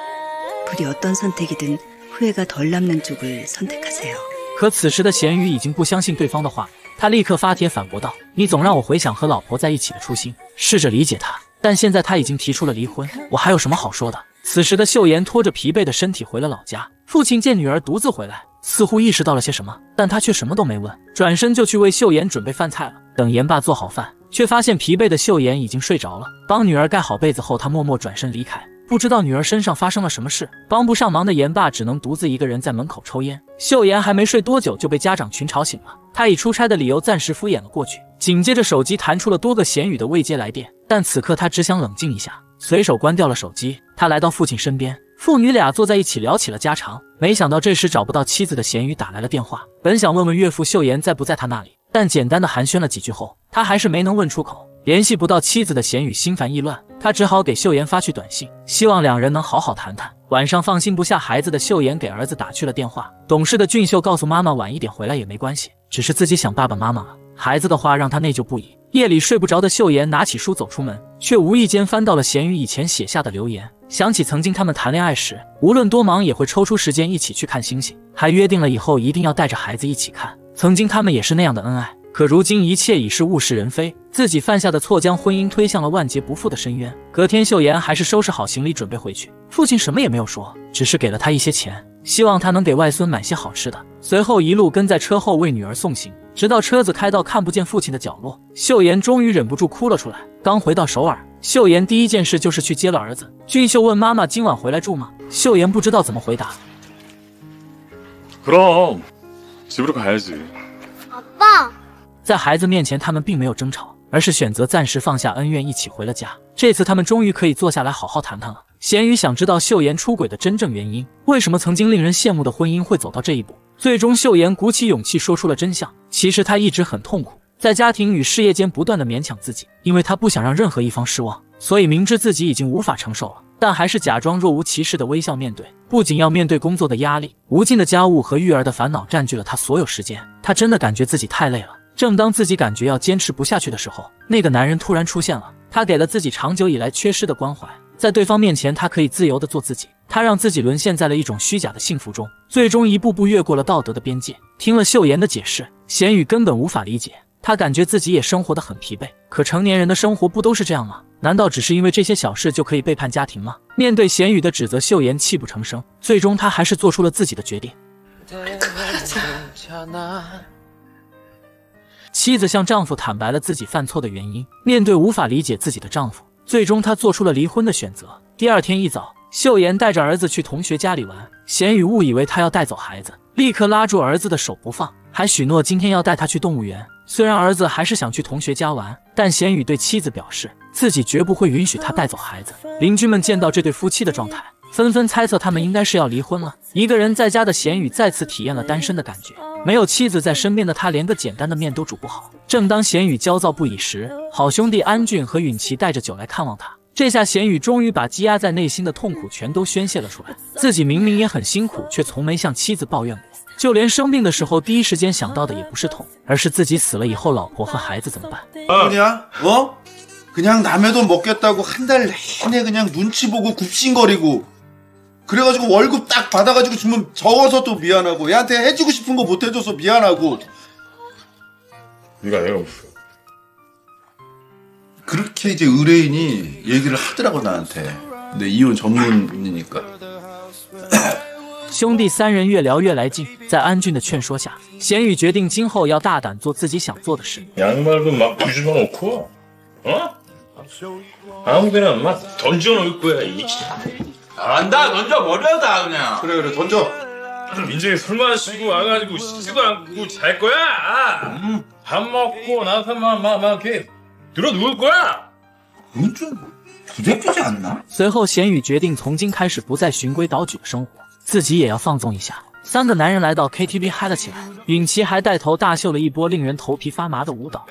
부디 어떤 선택이든 후회가 덜 남는 쪽을 선택하세요. 可此时的贤宇已经不相信对方的话，他立刻发帖反驳道：“你总让我回想和老婆在一起的初心，试着理解他。但现在他已经提出了离婚，我还有什么好说的？”此时的秀妍拖着疲惫的身体回了老家。父亲见女儿独自回来，似乎意识到了些什么，但他却什么都没问，转身就去为秀妍准备饭菜了。等妍爸做好饭，却发现疲惫的秀妍已经睡着了。帮女儿盖好被子后，他默默转身离开。不知道女儿身上发生了什么事，帮不上忙的妍爸只能独自一个人在门口抽烟。秀妍还没睡多久就被家长群吵醒了，他以出差的理由暂时敷衍了过去。紧接着手机弹出了多个贤宇的未接来电，但此刻他只想冷静一下，随手关掉了手机。他来到父亲身边，父女俩坐在一起聊起了家常。没想到这时找不到妻子的贤宇打来了电话，本想问问岳父秀妍在不在他那里，但简单的寒暄了几句后，他还是没能问出口。联系不到妻子的贤宇心烦意乱，他只好给秀妍发去短信，希望两人能好好谈谈。晚上放心不下孩子的秀妍给儿子打去了电话，懂事的俊秀告诉妈妈晚一点回来也没关系，只是自己想爸爸妈妈了。孩子的话让他内疚不已。夜里睡不着的秀妍拿起书走出门，却无意间翻到了贤宇以前写下的留言，想起曾经他们谈恋爱时，无论多忙也会抽出时间一起去看星星，还约定了以后一定要带着孩子一起看。曾经他们也是那样的恩爱。可如今一切已是物是人非，自己犯下的错将婚姻推向了万劫不复的深渊。隔天秀妍还是收拾好行李准备回去，父亲什么也没有说，只是给了他一些钱，希望他能给外孙买些好吃的。随后一路跟在车后为女儿送行，直到车子开到看不见父亲的角落，秀妍终于忍不住哭了出来。刚回到首尔，秀妍第一件事就是去接了儿子。俊秀问妈妈今晚回来住吗？秀妍不知道怎么回答。 그럼 집으로 가야지. 아빠! 在孩子面前，他们并没有争吵，而是选择暂时放下恩怨，一起回了家。这次他们终于可以坐下来好好谈谈了。贤宇想知道秀妍出轨的真正原因，为什么曾经令人羡慕的婚姻会走到这一步。最终，秀妍鼓起勇气说出了真相。其实她一直很痛苦，在家庭与事业间不断的勉强自己，因为她不想让任何一方失望，所以明知自己已经无法承受了，但还是假装若无其事的微笑面对。不仅要面对工作的压力，无尽的家务和育儿的烦恼占据了她所有时间，她真的感觉自己太累了。正当自己感觉要坚持不下去的时候，那个男人突然出现了。他给了自己长久以来缺失的关怀，在对方面前，他可以自由地做自己。他让自己沦陷在了一种虚假的幸福中，最终一步步越过了道德的边界。听了秀妍的解释，贤宇根本无法理解，他感觉自己也生活得很疲惫。可成年人的生活不都是这样吗？难道只是因为这些小事就可以背叛家庭吗？面对贤宇的指责，秀妍泣不成声。最终，他还是做出了自己的决定。妻子向丈夫坦白了自己犯错的原因，面对无法理解自己的丈夫，最终她做出了离婚的选择。第二天一早，秀妍带着儿子去同学家里玩，贤宇误以为她要带走孩子，立刻拉住儿子的手不放，还许诺今天要带他去动物园。虽然儿子还是想去同学家玩，但贤宇对妻子表示自己绝不会允许他带走孩子。邻居们见到这对夫妻的状态，纷纷猜测他们应该是要离婚了。一个人在家的贤宇再次体验了单身的感觉，没有妻子在身边的他连个简单的面都煮不好。正当贤宇焦躁不已时，好兄弟安俊和允琪带着酒来看望他。这下贤宇终于把积压在内心的痛苦全都宣泄了出来。自己明明也很辛苦，却从没向妻子抱怨过。就连生病的时候，第一时间想到的也不是痛，而是自己死了以后老婆和孩子怎么办。 그냥 어? 그냥 남의 돈 먹겠다고 한 달 내내 그냥 눈치 보고 굽신거리고 그래가지고 월급 딱 받아가지고 주면 적어서 또 미안하고 얘한테 해주고 싶은 거 못 해줘서 미안하고. 네가 내가 무슨 그렇게 이제 의뢰인이 얘기를 하더라고 나한테. 근데 이혼 전문이니까. 兄弟三人越聊越来劲，在安俊的劝说下，贤宇决定今后要大胆做自己想做的事。 양말도 막 뒤집어 놓고 어? 아무데나 막 던져 놓을 거야. 이 잘한다. 던져버려 다 그냥. 그래 그래 던져. 민정이 술 마시고 와가지고 씻지도 않고 잘 거야. 음, 밥 먹고 나서 막 막 막 이렇게 들어 누울 거야. 그건 좀 부대끼지 않나？ 随后，贤宇决定从今开始不再循规蹈矩的生活，自己也要放纵一下。三个男人来到 K T V 嗨了起来，允琪还带头大秀了一波令人头皮发麻的舞蹈。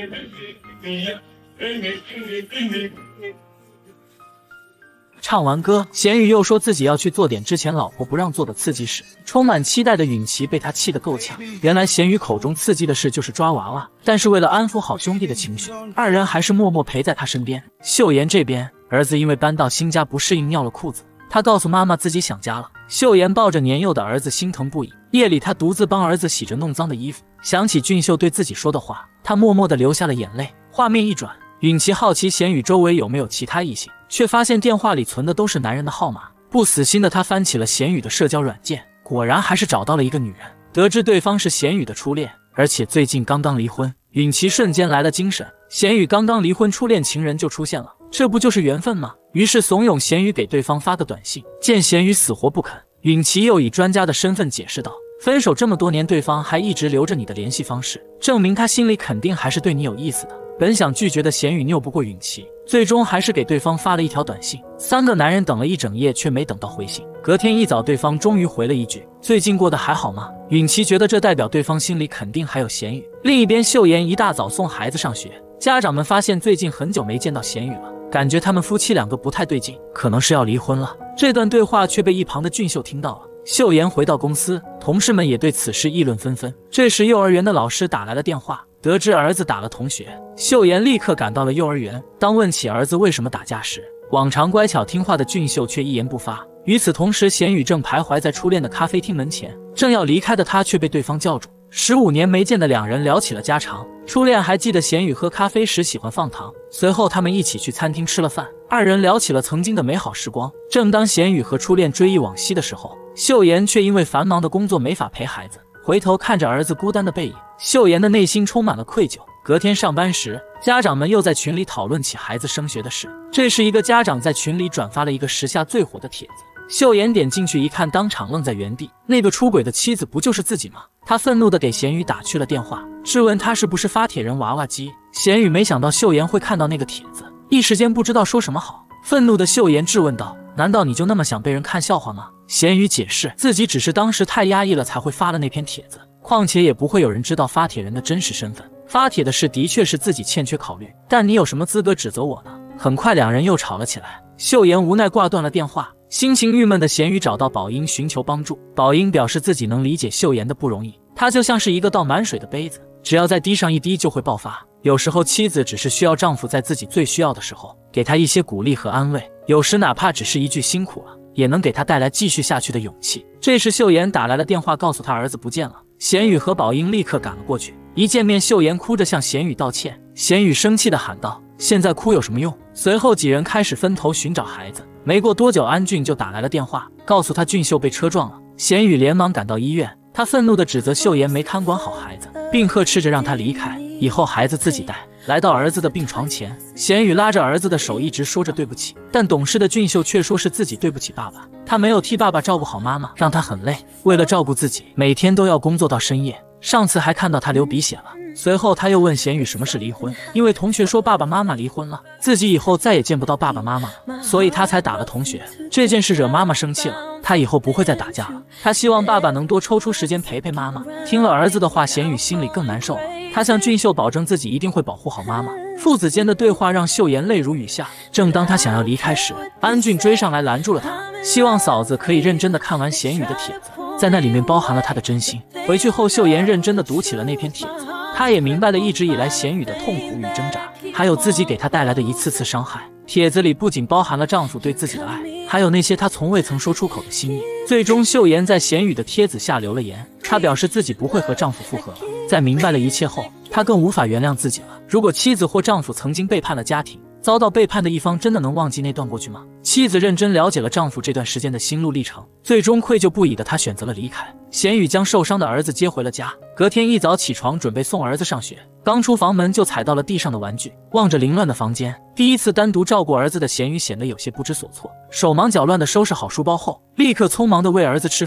唱完歌，贤宇又说自己要去做点之前老婆不让做的刺激事。充满期待的允琪被他气得够呛。原来贤宇口中刺激的事就是抓娃娃，但是为了安抚好兄弟的情绪，二人还是默默陪在他身边。秀妍这边，儿子因为搬到新家不适应尿了裤子，他告诉妈妈自己想家了。秀妍抱着年幼的儿子心疼不已。夜里，他独自帮儿子洗着弄脏的衣服，想起俊秀对自己说的话，他默默地流下了眼泪。画面一转，允琪好奇贤宇周围有没有其他异性，却发现电话里存的都是男人的号码。不死心的他翻起了贤宇的社交软件，果然还是找到了一个女人。得知对方是贤宇的初恋，而且最近刚刚离婚，允琪瞬间来了精神。贤宇刚刚离婚，初恋情人就出现了，这不就是缘分吗？于是怂恿贤宇给对方发个短信，见贤宇死活不肯，允琪又以专家的身份解释道：分手这么多年，对方还一直留着你的联系方式，证明他心里肯定还是对你有意思的。本想拒绝的贤宇拗不过允琪，最终还是给对方发了一条短信。三个男人等了一整夜，却没等到回信。隔天一早，对方终于回了一句：最近过得还好吗？允琪觉得这代表对方心里肯定还有贤宇。另一边，秀妍一大早送孩子上学，家长们发现最近很久没见到贤宇了，感觉他们夫妻两个不太对劲，可能是要离婚了。这段对话却被一旁的俊秀听到了。秀妍回到公司，同事们也对此事议论纷纷。这时，幼儿园的老师打来了电话，得知儿子打了同学，秀妍立刻赶到了幼儿园。当问起儿子为什么打架时，往常乖巧听话的俊秀却一言不发。与此同时，贤宇正徘徊在初恋的咖啡厅门前，正要离开的他却被对方叫住。十五年没见的两人聊起了家常，初恋还记得贤宇喝咖啡时喜欢放糖。随后他们一起去餐厅吃了饭，二人聊起了曾经的美好时光。正当贤宇和初恋追忆往昔的时候，秀妍却因为繁忙的工作没法陪孩子，回头看着儿子孤单的背影，秀妍的内心充满了愧疚。隔天上班时，家长们又在群里讨论起孩子升学的事。这时，一个家长在群里转发了一个时下最火的帖子。秀妍点进去一看，当场愣在原地，那个出轨的妻子不就是自己吗？她愤怒地给贤宇打去了电话，质问他是不是发帖人娃娃机。贤宇没想到秀妍会看到那个帖子，一时间不知道说什么好。愤怒的秀妍质问道：难道你就那么想被人看笑话吗？贤宇解释自己只是当时太压抑了才会发了那篇帖子，况且也不会有人知道发帖人的真实身份。发帖的事的确是自己欠缺考虑，但你有什么资格指责我呢？很快两人又吵了起来，秀妍无奈挂断了电话。心情郁闷的贤宇找到宝英寻求帮助，宝英表示自己能理解秀妍的不容易，她就像是一个倒满水的杯子，只要再滴上一滴就会爆发。有时候妻子只是需要丈夫在自己最需要的时候给她一些鼓励和安慰，有时哪怕只是一句辛苦了，也能给她带来继续下去的勇气。这时秀妍打来了电话，告诉她儿子不见了。贤宇和宝英立刻赶了过去，一见面秀妍哭着向贤宇道歉，贤宇生气地喊道：现在哭有什么用？随后几人开始分头寻找孩子。没过多久，安俊就打来了电话，告诉他俊秀被车撞了。贤宇连忙赶到医院，他愤怒地指责秀妍没看管好孩子，并呵斥着让他离开，以后孩子自己带。来到儿子的病床前，贤宇拉着儿子的手，一直说着对不起，但懂事的俊秀却说是自己对不起爸爸，他没有替爸爸照顾好妈妈，让他很累，为了照顾自己，每天都要工作到深夜。上次还看到他流鼻血了。随后他又问贤宇什么是离婚，因为同学说爸爸妈妈离婚了，自己以后再也见不到爸爸妈妈了，所以他才打了同学。这件事惹妈妈生气了，他以后不会再打架了。他希望爸爸能多抽出时间陪陪妈妈。听了儿子的话，贤宇心里更难受了，他向俊秀保证自己一定会保护好妈妈。父子间的对话让秀妍泪如雨下。正当他想要离开时，安俊追上来拦住了他，希望嫂子可以认真的看完贤宇的帖子，在那里面包含了他的真心。回去后，秀妍认真的读起了那篇帖子，她也明白了一直以来贤宇的痛苦与挣扎，还有自己给她带来的一次次伤害。帖子里不仅包含了丈夫对自己的爱，还有那些她从未曾说出口的心意。最终，秀妍在贤宇的帖子下留了言，她表示自己不会和丈夫复合了。在明白了一切后，她更无法原谅自己了。如果妻子或丈夫曾经背叛了家庭，遭到背叛的一方真的能忘记那段过去吗？妻子认真了解了丈夫这段时间的心路历程，最终愧疚不已的她选择了离开。贤宇将受伤的儿子接回了家，隔天一早起床准备送儿子上学，刚出房门就踩到了地上的玩具。望着凌乱的房间，第一次单独照顾儿子的贤宇显得有些不知所措，手忙脚乱地收拾好书包后，立刻匆忙地喂儿子吃饭。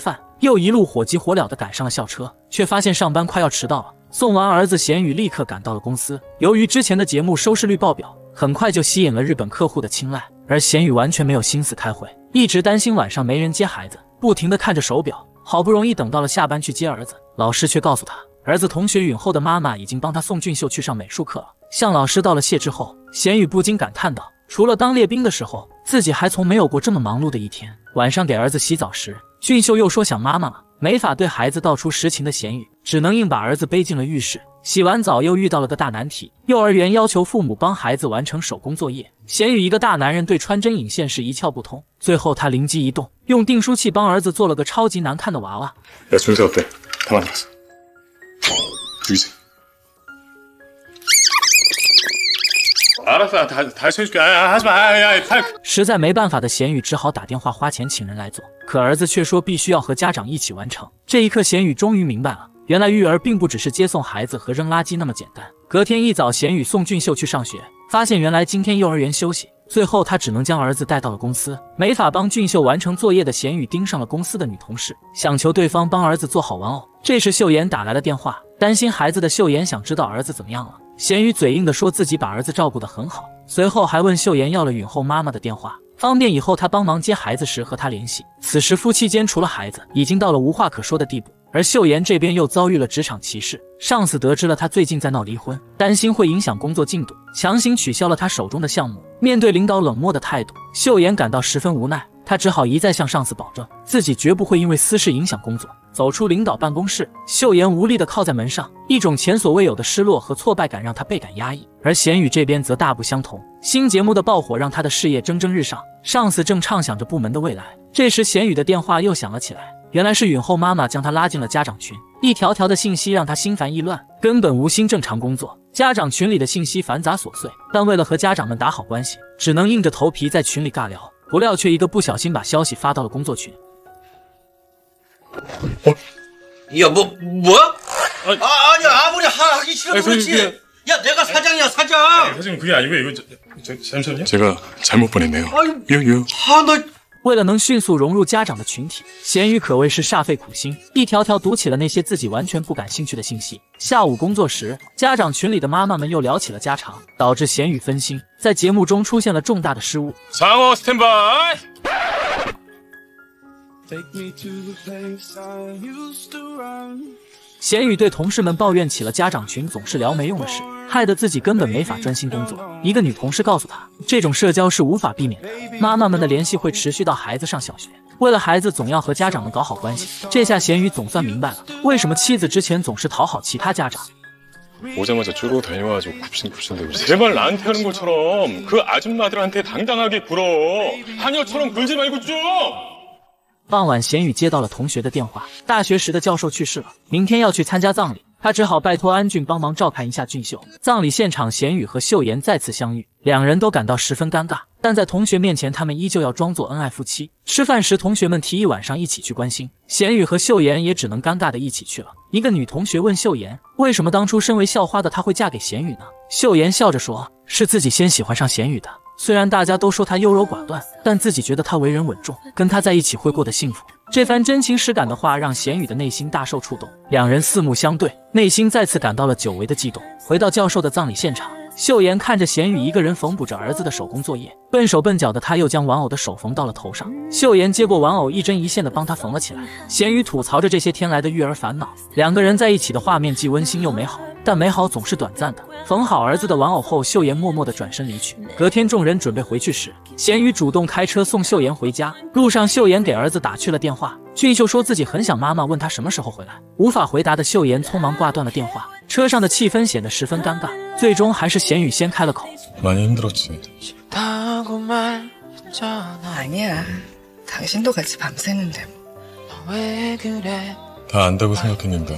又一路火急火燎地赶上了校车，却发现上班快要迟到了。送完儿子贤宇，立刻赶到了公司。由于之前的节目收视率爆表，很快就吸引了日本客户的青睐，而贤宇完全没有心思开会，一直担心晚上没人接孩子，不停地看着手表。好不容易等到了下班去接儿子，老师却告诉他，儿子同学允后的妈妈已经帮他送俊秀去上美术课了。向老师道了谢之后，贤宇不禁感叹道，除了当列兵的时候，自己还从没有过这么忙碌的一天。晚上给儿子洗澡时，俊秀又说想妈妈了，没法对孩子道出实情的贤宇只能硬把儿子背进了浴室。洗完澡又遇到了个大难题，幼儿园要求父母帮孩子完成手工作业，贤宇一个大男人对穿针引线是一窍不通。最后他灵机一动，用订书器帮儿子做了个超级难看的娃娃。 야 준수 어때? 다 만들었어. 주기세. 알았어, 다 다시 해줄게. 아, 하지 마. 야, 야, 实在没办法的贤宇只好打电话花钱请人来做，可儿子却说必须要和家长一起完成。这一刻，贤宇终于明白了，原来育儿并不只是接送孩子和扔垃圾那么简单。隔天一早，贤宇送俊秀去上学，发现原来今天幼儿园休息，最后他只能将儿子带到了公司。没法帮俊秀完成作业的贤宇盯上了公司的女同事，想求对方帮儿子做好玩偶。这时秀妍打来了电话，担心孩子的秀妍想知道儿子怎么样了。贤宇嘴硬地说自己把儿子照顾得很好，随后还问秀妍要了允后妈妈的电话，方便以后他帮忙接孩子时和他联系。此时夫妻间除了孩子，已经到了无话可说的地步。而秀妍这边又遭遇了职场歧视，上司得知了她最近在闹离婚，担心会影响工作进度，强行取消了她手中的项目。面对领导冷漠的态度，秀妍感到十分无奈，她只好一再向上司保证，自己绝不会因为私事影响工作。走出领导办公室，秀妍无力地靠在门上，一种前所未有的失落和挫败感让她倍感压抑。而贤宇这边则大不相同，新节目的爆火让他的事业蒸蒸日上，上司正畅想着部门的未来。这时贤宇的电话又响了起来，原来是允后妈妈将他拉进了家长群，一条条的信息让他心烦意乱，根本无心正常工作。家长群里的信息繁杂琐碎，但为了和家长们打好关系，只能硬着头皮在群里尬聊。不料却一个不小心把消息发到了工作群。 어? 야, 뭐, 뭐야? 아, 아니야, 아무리 하, 하기 싫어도 그렇지. 야, 내가 사장이야, 사장! 아니, 사장님, 그게 아니고, 이거, 저, 저, 잠시만요. 제가 잘못 보냈네요. 유유. 아, 너. 为了能迅速融入家长的群体，贤宇可谓是煞费苦心，一条条读起了那些自己完全不感兴趣的信息。下午工作时，家长群里的妈妈们又聊起了家常，导致贤宇分心，在节目中出现了重大的失误。 상어 스탠바이. 음. 贤宇对同事们抱怨起了家长群总是聊没用的事，害得自己根本没法专心工作。一个女同事告诉他，这种社交是无法避免的，妈妈们的联系会持续到孩子上小学。为了孩子，总要和家长们搞好关系。这下贤宇总算明白了，为什么妻子之前总是讨好其他家长。 오자마자 쪼르고 다녀와가지고 굽신굽신대고 제발 나한테 하는 것처럼 그 아줌마들한테 당당하게 굴어. 하녀처럼 굴지 말고 좀. 傍晚，贤宇接到了同学的电话，大学时的教授去世了，明天要去参加葬礼，他只好拜托安俊帮忙照看一下俊秀。葬礼现场，贤宇和秀妍再次相遇，两人都感到十分尴尬，但在同学面前，他们依旧要装作恩爱夫妻。吃饭时，同学们提议晚上一起去关心，贤宇和秀妍也只能尴尬的一起去了。一个女同学问秀妍，为什么当初身为校花的她会嫁给贤宇呢？秀妍笑着说，是自己先喜欢上贤宇的。 虽然大家都说他优柔寡断，但自己觉得他为人稳重，跟他在一起会过得幸福。这番真情实感的话让贤宇的内心大受触动，两人四目相对，内心再次感到了久违的悸动。回到教授的葬礼现场，秀妍看着贤宇一个人缝补着儿子的手工作业，笨手笨脚的他又将玩偶的手缝到了头上。秀妍接过玩偶，一针一线的帮他缝了起来。贤宇吐槽着这些天来的育儿烦恼，两个人在一起的画面既温馨又美好。 但美好总是短暂的。缝好儿子的玩偶后，秀妍默默地转身离去。隔天，众人准备回去时，贤宇主动开车送秀妍回家。路上，秀妍给儿子打去了电话。俊秀说自己很想妈妈，问他什么时候回来。无法回答的秀妍匆忙挂断了电话。车上的气氛显得十分尴尬。最终，还是贤宇先开了口。 많이 힘들었지. 아니야. 당신도 같이 밤새는데 뭐. 다 안다고 생각했는데.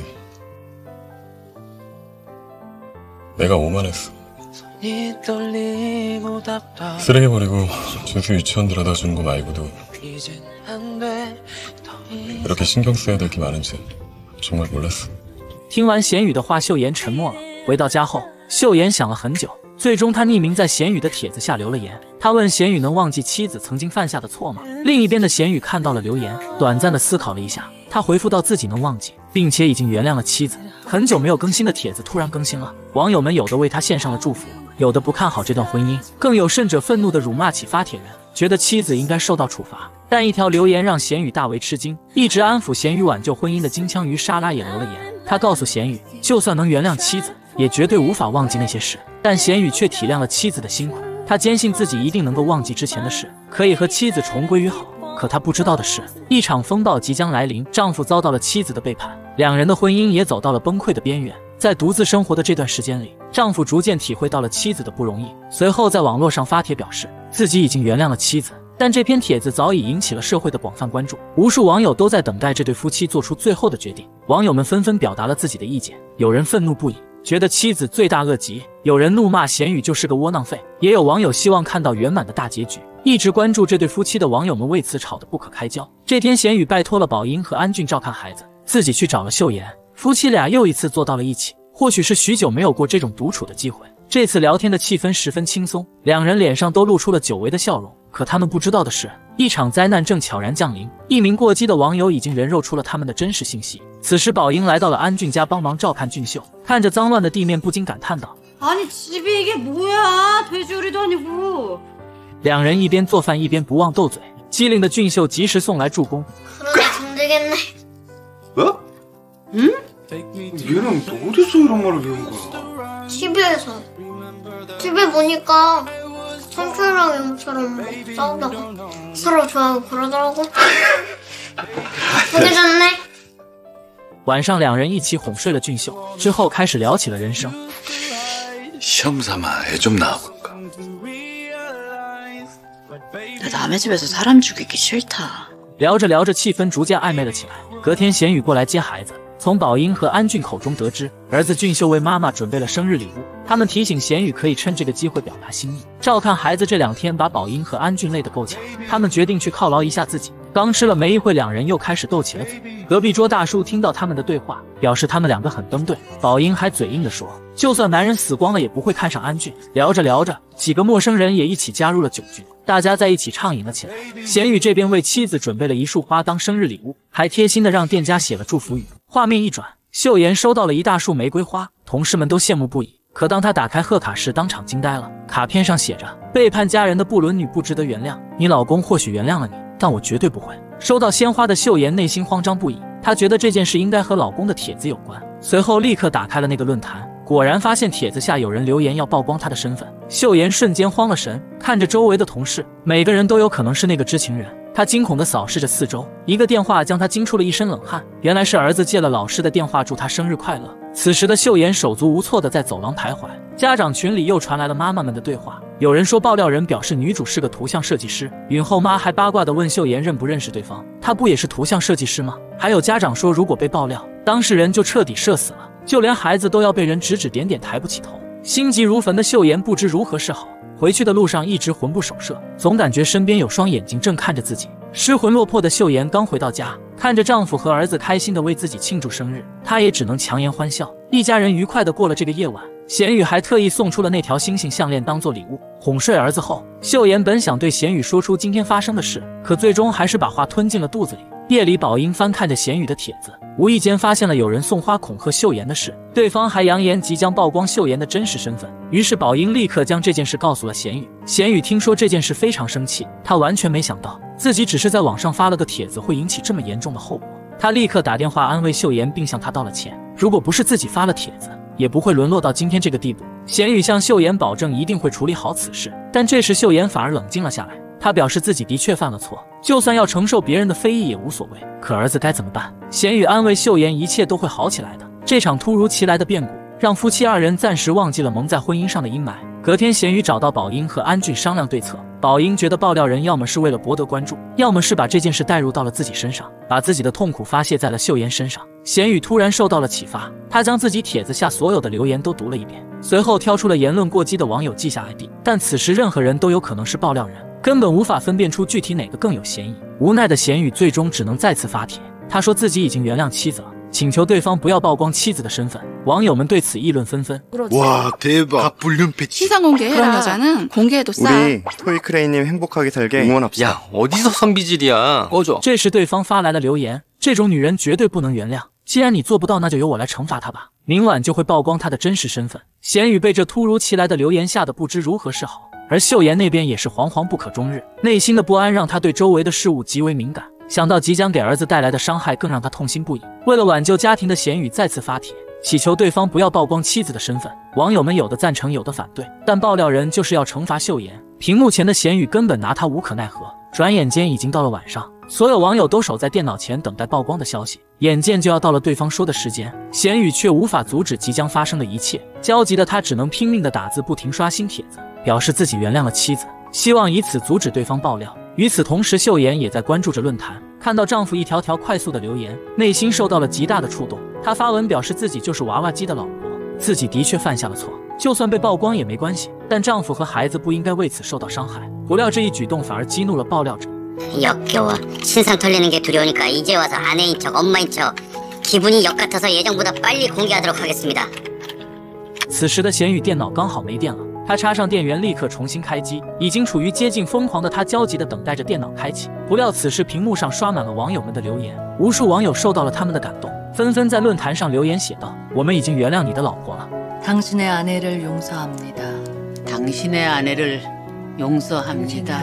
내가 오만했어. 쓰레기 버리고 준수 유치원 데려다 주는 거 말고도 이렇게 신경 써야 될 게 많은지 정말 몰랐어. 听完贤宇的话，秀妍沉默了。回到家后，秀妍想了很久，最终她匿名在贤宇的帖子下留了言。她问贤宇能忘记妻子曾经犯下的错吗？另一边的贤宇看到了留言，短暂的思考了一下。 他回复到自己能忘记，并且已经原谅了妻子。很久没有更新的帖子突然更新了，网友们有的为他献上了祝福，有的不看好这段婚姻，更有甚者愤怒的辱骂起发帖人，觉得妻子应该受到处罚。但一条留言让贤宇大为吃惊，一直安抚贤宇挽救婚姻的金枪鱼莎拉也留了言。他告诉贤宇，就算能原谅妻子，也绝对无法忘记那些事。但贤宇却体谅了妻子的辛苦，他坚信自己一定能够忘记之前的事，可以和妻子重归于好。可他不知道的是，一场风暴即将来临，丈夫遭到了妻子的背叛，两人的婚姻也走到了崩溃的边缘。在独自生活的这段时间里，丈夫逐渐体会到了妻子的不容易，随后在网络上发帖表示自己已经原谅了妻子。但这篇帖子早已引起了社会的广泛关注，无数网友都在等待这对夫妻做出最后的决定。网友们纷纷表达了自己的意见，有人愤怒不已，觉得妻子罪大恶极，有人怒骂贤宇就是个窝囊废，也有网友希望看到圆满的大结局。一直关注这对夫妻的网友们为此吵得不可开交。这天，贤宇拜托了宝英和安俊照看孩子，自己去找了秀妍，夫妻俩又一次坐到了一起。或许是许久没有过这种独处的机会，这次聊天的气氛十分轻松，两人脸上都露出了久违的笑容。可他们不知道的是，一场灾难正悄然降临。一名过激的网友已经人肉出了他们的真实信息。此时宝英来到了安俊家帮忙照看俊秀，看着脏乱的地面不禁感叹道， 아니 집이 이게 뭐야 돼지요리도 아니고。 两人一边做饭一边不忘斗嘴，机灵的俊秀及时送来助攻。 뭐? 응? 얘는 어디서 이런 말을 배운 거야? 티비에서. 티비 보니까 삼촌이랑 영처럼 막 싸우다가 서로 좋아하고 그러더라고. 보기 좋네. 晚上两人一起哄睡了俊秀，之后开始聊起了人生。 시험삼아 애 좀 낳아볼까? 나 남의 집에서 사람 죽이기 싫다. 聊着聊着气氛逐渐暧昧了起来。隔天贤宇过来接孩子，从宝英和安俊口中得知，儿子俊秀为妈妈准备了生日礼物。他们提醒贤宇可以趁这个机会表达心意。照看孩子这两天把宝英和安俊累得够呛，他们决定去犒劳一下自己。刚吃了没一会，两人又开始斗起了嘴。隔壁桌大叔听到他们的对话，表示他们两个很登对。宝英还嘴硬地说，就算男人死光了也不会看上安俊。聊着聊着，几个陌生人也一起加入了酒局，大家在一起畅饮了起来。贤宇这边为妻子准备了一束花当生日礼物，还贴心的让店家写了祝福语。画面一转，秀妍收到了一大束玫瑰花，同事们都羡慕不已。可当他打开贺卡时，当场惊呆了。卡片上写着，背叛家人的不伦女不值得原谅，你老公或许原谅了你，但我绝对不会。收到鲜花的秀妍内心慌张不已，她觉得这件事应该和老公的帖子有关，随后立刻打开了那个论坛，果然发现帖子下有人留言要曝光她的身份。秀妍瞬间慌了神，看着周围的同事，每个人都有可能是那个知情人。她惊恐地扫视着四周，一个电话将她惊出了一身冷汗，原来是儿子借了老师的电话祝她生日快乐。此时的秀妍手足无措地在走廊徘徊，家长群里又传来了妈妈们的对话，有人说爆料人表示女主是个图像设计师，允后妈还八卦地问秀妍认不认识对方，她不也是图像设计师吗？还有家长说如果被爆料，当事人就彻底社死了，就连孩子都要被人指指点点抬不起头。心急如焚的秀妍不知如何是好，回去的路上一直魂不守舍，总感觉身边有双眼睛正看着自己。失魂落魄的秀妍刚回到家，看着丈夫和儿子开心地为自己庆祝生日，她也只能强颜欢笑。一家人愉快地过了这个夜晚，贤宇还特意送出了那条星星项链当做礼物。哄睡儿子后，秀妍本想对贤宇说出今天发生的事，可最终还是把话吞进了肚子里。夜里，宝英翻看着贤宇的帖子，无意间发现了有人送花恐吓秀妍的事，对方还扬言即将曝光秀妍的真实身份。于是宝英立刻将这件事告诉了贤宇。贤宇听说这件事非常生气，他完全没想到自己只是在网上发了个帖子会引起这么严重的后果。他立刻打电话安慰秀妍，并向她道了歉，如果不是自己发了帖子，也不会沦落到今天这个地步。贤宇向秀妍保证一定会处理好此事，但这时秀妍反而冷静了下来。他表示自己的确犯了错，就算要承受别人的非议也无所谓，可儿子该怎么办？贤宇安慰秀妍，一切都会好起来的。这场突如其来的变故让夫妻二人暂时忘记了蒙在婚姻上的阴霾。隔天，贤宇找到宝英和安俊商量对策。宝英觉得爆料人要么是为了博得关注，要么是把这件事带入到了自己身上，把自己的痛苦发泄在了秀妍身上。贤宇突然受到了启发，他将自己帖子下所有的留言都读了一遍，随后挑出了言论过激的网友记下 I D， 但此时任何人都有可能是爆料人，根本无法分辨出具体哪个更有嫌疑。无奈的贤宇最终只能再次发帖，他说自己已经原谅妻子了，请求对方不要曝光妻子的身份。网友们对此议论纷纷。 와 대박. 불륜 패치. 시선 공개해. 그런 여자는 공개해도 싸. 우리 토이크레이님 행복하게 살게 응원합시다. 야 어디서 선비질이야. 꺼줘. 这时对方发来了留言， 这种女人绝对不能原谅。既然你做不到，那就由我来惩罚她吧。明晚就会曝光她的真实身份。贤宇被这突如其来的流言吓得不知如何是好，而秀妍那边也是惶惶不可终日，内心的不安让她对周围的事物极为敏感。想到即将给儿子带来的伤害，更让他痛心不已。为了挽救家庭的贤宇再次发帖，祈求对方不要曝光妻子的身份。网友们有的赞成，有的反对，但爆料人就是要惩罚秀妍。屏幕前的贤宇根本拿他无可奈何。转眼间已经到了晚上，所有网友都守在电脑前等待曝光的消息。眼见就要到了对方说的时间，贤宇却无法阻止即将发生的一切。焦急的他只能拼命的打字，不停刷新帖子，表示自己原谅了妻子，希望以此阻止对方爆料。与此同时，秀妍也在关注着论坛，看到丈夫一条条快速的留言，内心受到了极大的触动。她发文表示自己就是娃娃机的老婆，自己的确犯下了错，就算被曝光也没关系，但丈夫和孩子不应该为此受到伤害。不料这一举动反而激怒了爆料者。 역겨워. 신상 털리는 게 두려우니까 이제 와서 아내인 척, 엄마인 척. 기분이 역 같아서 예정보다 빨리 공개하도록 하겠습니다. 此时的贤宇电脑刚好没电了，他插上电源立刻重新开机。已经处于接近疯狂的他焦急地等待着电脑开启。不料此时屏幕上刷满了网友们的留言，无数网友受到了他们的感动，纷纷在论坛上留言写道：“我们已经原谅你的老婆了。” 당신의 아내를 용서합니다. 당신의 아내를 용서합니다.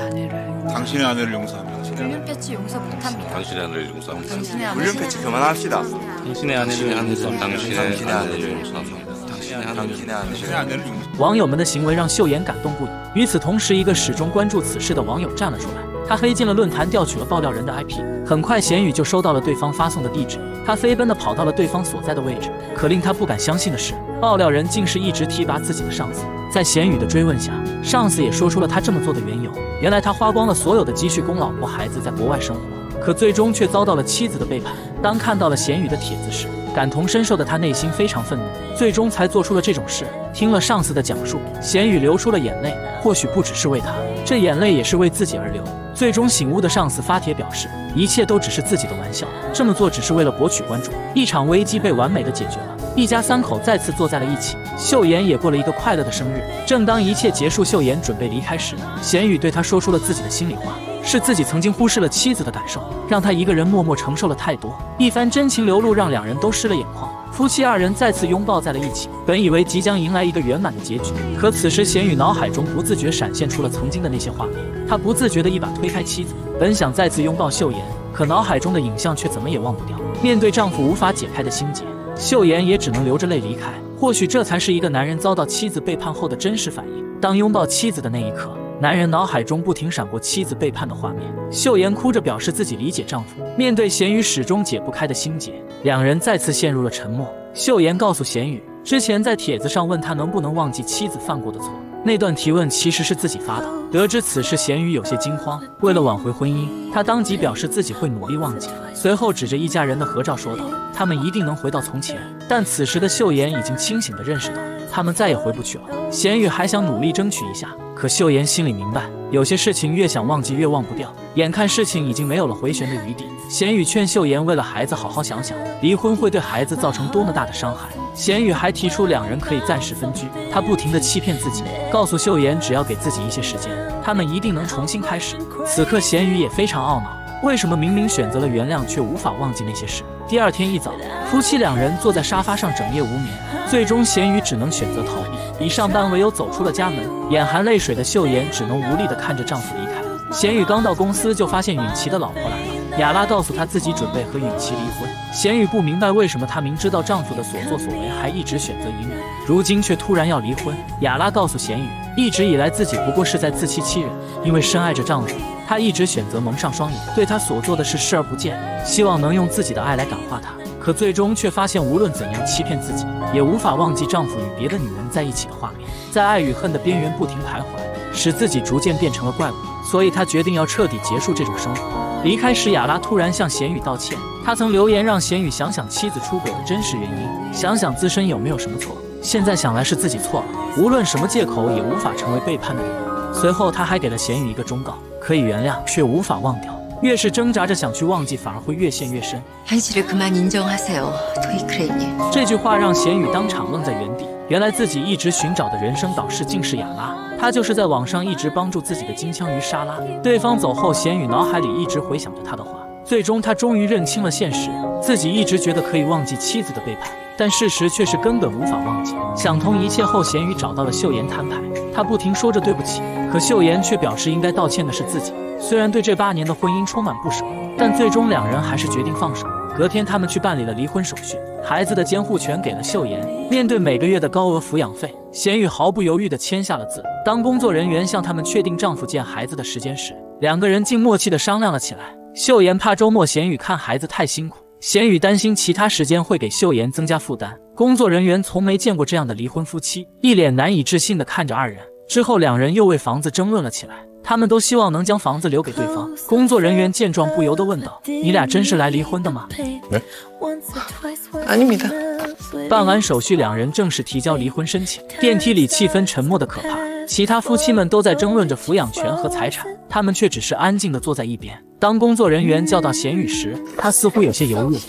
당신의 아내를 용서합니다. 불륜 패치 용서 못합니다. 당신의 아내를 용서합니다. 불륜 패치 그만합시다. 당신의 아내를 용서. 당신의 아내를 용서합니다. 당신의 아내를 용서. 网友们的行为让秀妍感动不已。与此同时，一个始终关注此事的网友站了出来，他黑进了论坛，调取了爆料人的 I P。很快，贤宇就收到了对方发送的地址，他飞奔地跑到了对方所在的位置。可令他不敢相信的是，爆料人竟是一直提拔自己的上司。在贤宇的追问下，上司也说出了他这么做的缘由。原来他花光了所有的积蓄供老婆孩子在国外生活，可最终却遭到了妻子的背叛。当看到了贤宇的帖子时，感同身受的他内心非常愤怒，最终才做出了这种事。听了上司的讲述，贤宇流出了眼泪，或许不只是为他，这眼泪也是为自己而流。最终醒悟的上司发帖表示，一切都只是自己的玩笑，这么做只是为了博取关注。一场危机被完美的解决了，一家三口再次坐在了一起。秀妍也过了一个快乐的生日。正当一切结束，秀妍准备离开时，贤宇对她说出了自己的心里话。是自己曾经忽视了妻子的感受，让他一个人默默承受了太多。一番真情流露，让两人都湿了眼眶。夫妻二人再次拥抱在了一起，本以为即将迎来一个圆满的结局，可此时贤宇脑海中不自觉闪现出了曾经的那些画面。他不自觉地一把推开妻子，本想再次拥抱秀妍，可脑海中的影像却怎么也忘不掉。面对丈夫无法解开的心结，秀妍也只能流着泪离开。或许这才是一个男人遭到妻子背叛后的真实反应。当拥抱妻子的那一刻，男人脑海中不停闪过妻子背叛的画面。秀妍哭着表示自己理解丈夫。面对贤宇始终解不开的心结，两人再次陷入了沉默。秀妍告诉贤宇，之前在帖子上问他能不能忘记妻子犯过的错，那段提问其实是自己发的。得知此事，贤宇有些惊慌。为了挽回婚姻，他当即表示自己会努力忘记。随后指着一家人的合照说道：“他们一定能回到从前。”但此时的秀妍已经清醒地认识到，他们再也回不去了。贤宇还想努力争取一下，可秀妍心里明白，有些事情越想忘记越忘不掉。眼看事情已经没有了回旋的余地，贤宇劝秀妍为了孩子好好想想，离婚会对孩子造成多么大的伤害。贤宇还提出两人可以暂时分居，他不停地欺骗自己，告诉秀妍只要给自己一些时间，他们一定能重新开始。此刻贤宇也非常懊恼，为什么明明选择了原谅，却无法忘记那些事？第二天一早，夫妻两人坐在沙发上整夜无眠，最终贤宇只能选择逃避，以上班为由走出了家门。眼含泪水的秀妍只能无力地看着丈夫离开。贤宇刚到公司就发现允琪的老婆来了，雅拉告诉他自己准备和允琪离婚。贤宇不明白为什么她明知道丈夫的所作所为，还一直选择隐忍，如今却突然要离婚。雅拉告诉贤宇，一直以来自己不过是在自欺欺人，因为深爱着丈夫，她一直选择蒙上双眼，对他所做的事视而不见，希望能用自己的爱来感化他。可最终却发现，无论怎样欺骗自己，也无法忘记丈夫与别的女人在一起的画面，在爱与恨的边缘不停徘徊，使自己逐渐变成了怪物。所以她决定要彻底结束这种生活。离开时，雅拉突然向贤宇道歉，她曾留言让贤宇想想妻子出轨的真实原因，想想自身有没有什么错。现在想来是自己错了，无论什么借口也无法成为背叛的理由。随后他还给了贤宇一个忠告，可以原谅，却无法忘掉。越是挣扎着想去忘记，反而会越陷越深。 현실을 그만 인정하세요, 토이크레님。 这句话让贤宇当场愣在原地。原来自己一直寻找的人生导师竟是雅拉，她就是在网上一直帮助自己的金枪鱼莎拉。对方走后，贤宇脑海里一直回想着她的话， 最终他终于认清了现实，自己一直觉得可以忘记妻子的背叛，但事实却是根本无法忘记。想通一切后，贤宇找到了秀妍摊牌，他不停说着对不起，可秀妍却表示应该道歉的是自己。虽然对这八年的婚姻充满不舍，但最终两人还是决定放手。隔天，他们去办理了离婚手续，孩子的监护权给了秀妍。面对每个月的高额抚养费，贤宇毫不犹豫地签下了字。当工作人员向他们确定丈夫见孩子的时间时，两个人竟默契地商量了起来。秀妍怕周末贤宇看孩子太辛苦，贤宇担心其他时间会给秀妍增加负担。工作人员从没见过这样的离婚夫妻，一脸难以置信地看着二人。之后，两人又为房子争论了起来。他们都希望能将房子留给对方。工作人员见状不由得问道：“你俩真是来离婚的吗？” 네 아닙니다。 办完手续，两人正式提交离婚申请。电梯里气氛沉默的可怕，其他夫妻们都在争论着抚养权和财产，他们却只是安静地坐在一边。当工作人员叫到贤宇时，他似乎有些犹豫。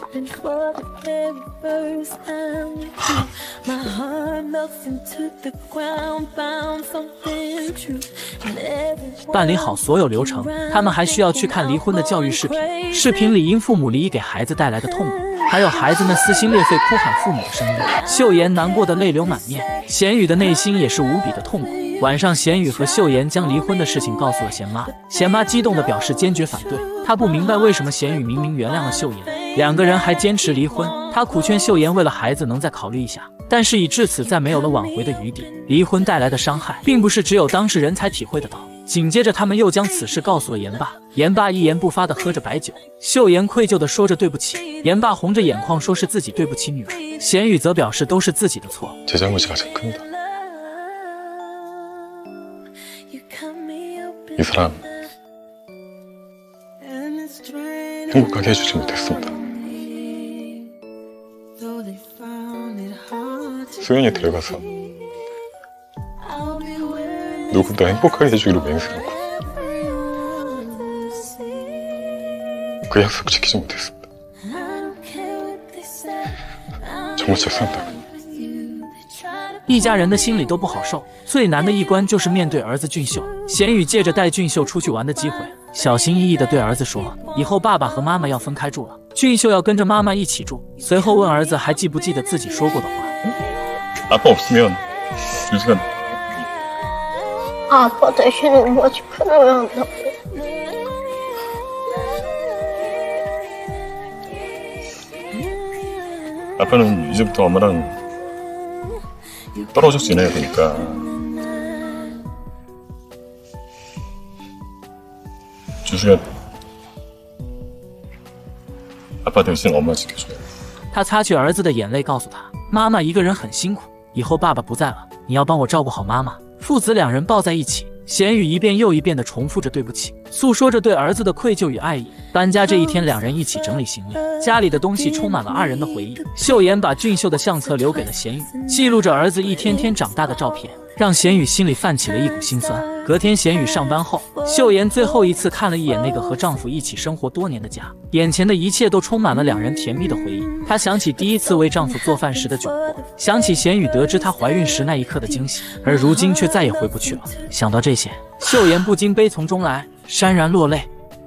办理好所有流程，他们还需要去看离婚的教育视频。视频里因父母离异给孩子带来的痛苦，还有孩子们撕心裂肺哭喊父母的声音，秀妍难过的泪流满面，贤宇的内心也是无比的痛苦。晚上，贤宇和秀妍将离婚的事情告诉了贤妈，贤妈激动地表示坚决反对。她不明白为什么贤宇明明原谅了秀妍，两个人还坚持离婚。她苦劝秀妍为了孩子能再考虑一下，但是已至此再没有了挽回的余地。离婚带来的伤害，并不是只有当事人才体会得到。紧接着，他们又将此事告诉了严爸，严爸一言不发地喝着白酒。秀妍愧疚地说着对不起，严爸红着眼眶说是自己对不起女儿，贤宇则表示都是自己的错。 제 잘못이 가장 큽니다. 이 사람 행복하게 해주지 못했습니다. 수연이 들어가서 누구보다 행복하게 해주기로 맹세하고 그 약속 지키지 못했습니다. 정말 죄송합니다. 一家人的心里都不好受，最难的一关就是面对儿子俊秀。贤宇借着带俊秀出去玩的机会，小心翼翼地对儿子说：“以后爸爸和妈妈要分开住了，俊秀要跟着妈妈一起住。”随后问儿子还记不记得自己说过的话。 아빠 없으면 유수가 아빠 대신에 엄마 지켜줘야 한다고. 아빠는 이제부터 엄마랑 떨어져 지내야 되니까 주수야 아빠 대신 엄마 지켜줘요. 他擦去儿子的眼泪，告诉他：“妈妈一个人很辛苦，以后爸爸不在了，你要帮我照顾好妈妈。”父子两人抱在一起，贤宇一遍又一遍地重复着对不起，诉说着对儿子的愧疚与爱意。搬家这一天，两人一起整理行李，家里的东西充满了二人的回忆。秀妍把俊秀的相册留给了贤宇，记录着儿子一天天长大的照片，让贤宇心里泛起了一股心酸。隔天，贤宇上班后，秀妍最后一次看了一眼那个和丈夫一起生活多年的家，眼前的一切都充满了两人甜蜜的回忆。她想起第一次为丈夫做饭时的窘迫，想起贤宇得知她怀孕时那一刻的惊喜，而如今却再也回不去了。想到这些，秀妍不禁悲从中来，潸然落泪。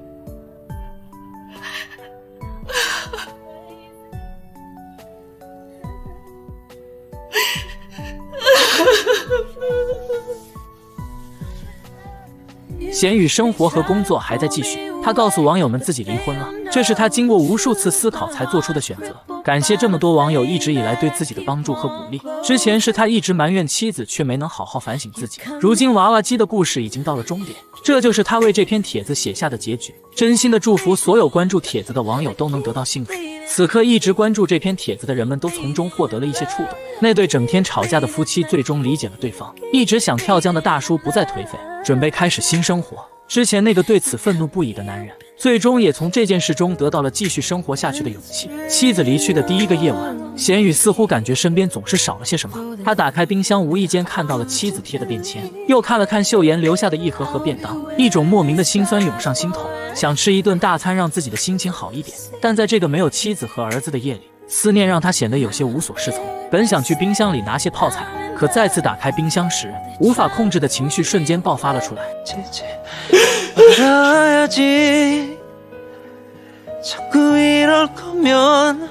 贤宇生活和工作还在继续，他告诉网友们自己离婚了，这是他经过无数次思考才做出的选择。感谢这么多网友一直以来对自己的帮助和鼓励。之前是他一直埋怨妻子，却没能好好反省自己。如今娃娃机的故事已经到了终点，这就是他为这篇帖子写下的结局。真心的祝福所有关注帖子的网友都能得到幸福。此刻一直关注这篇帖子的人们都从中获得了一些触动。那对整天吵架的夫妻最终理解了对方，一直想跳江的大叔不再颓废，准备开始新生活。之前那个对此愤怒不已的男人，最终也从这件事中得到了继续生活下去的勇气。妻子离去的第一个夜晚，贤宇似乎感觉身边总是少了些什么。他打开冰箱，无意间看到了妻子贴的便签，又看了看秀妍留下的一盒盒便当，一种莫名的心酸涌上心头，想吃一顿大餐让自己的心情好一点。但在这个没有妻子和儿子的夜里，思念让他显得有些无所适从。本想去冰箱里拿些泡菜，可再次打开冰箱时，无法控制的情绪瞬間爆发了出来。 자꾸 이럴 거면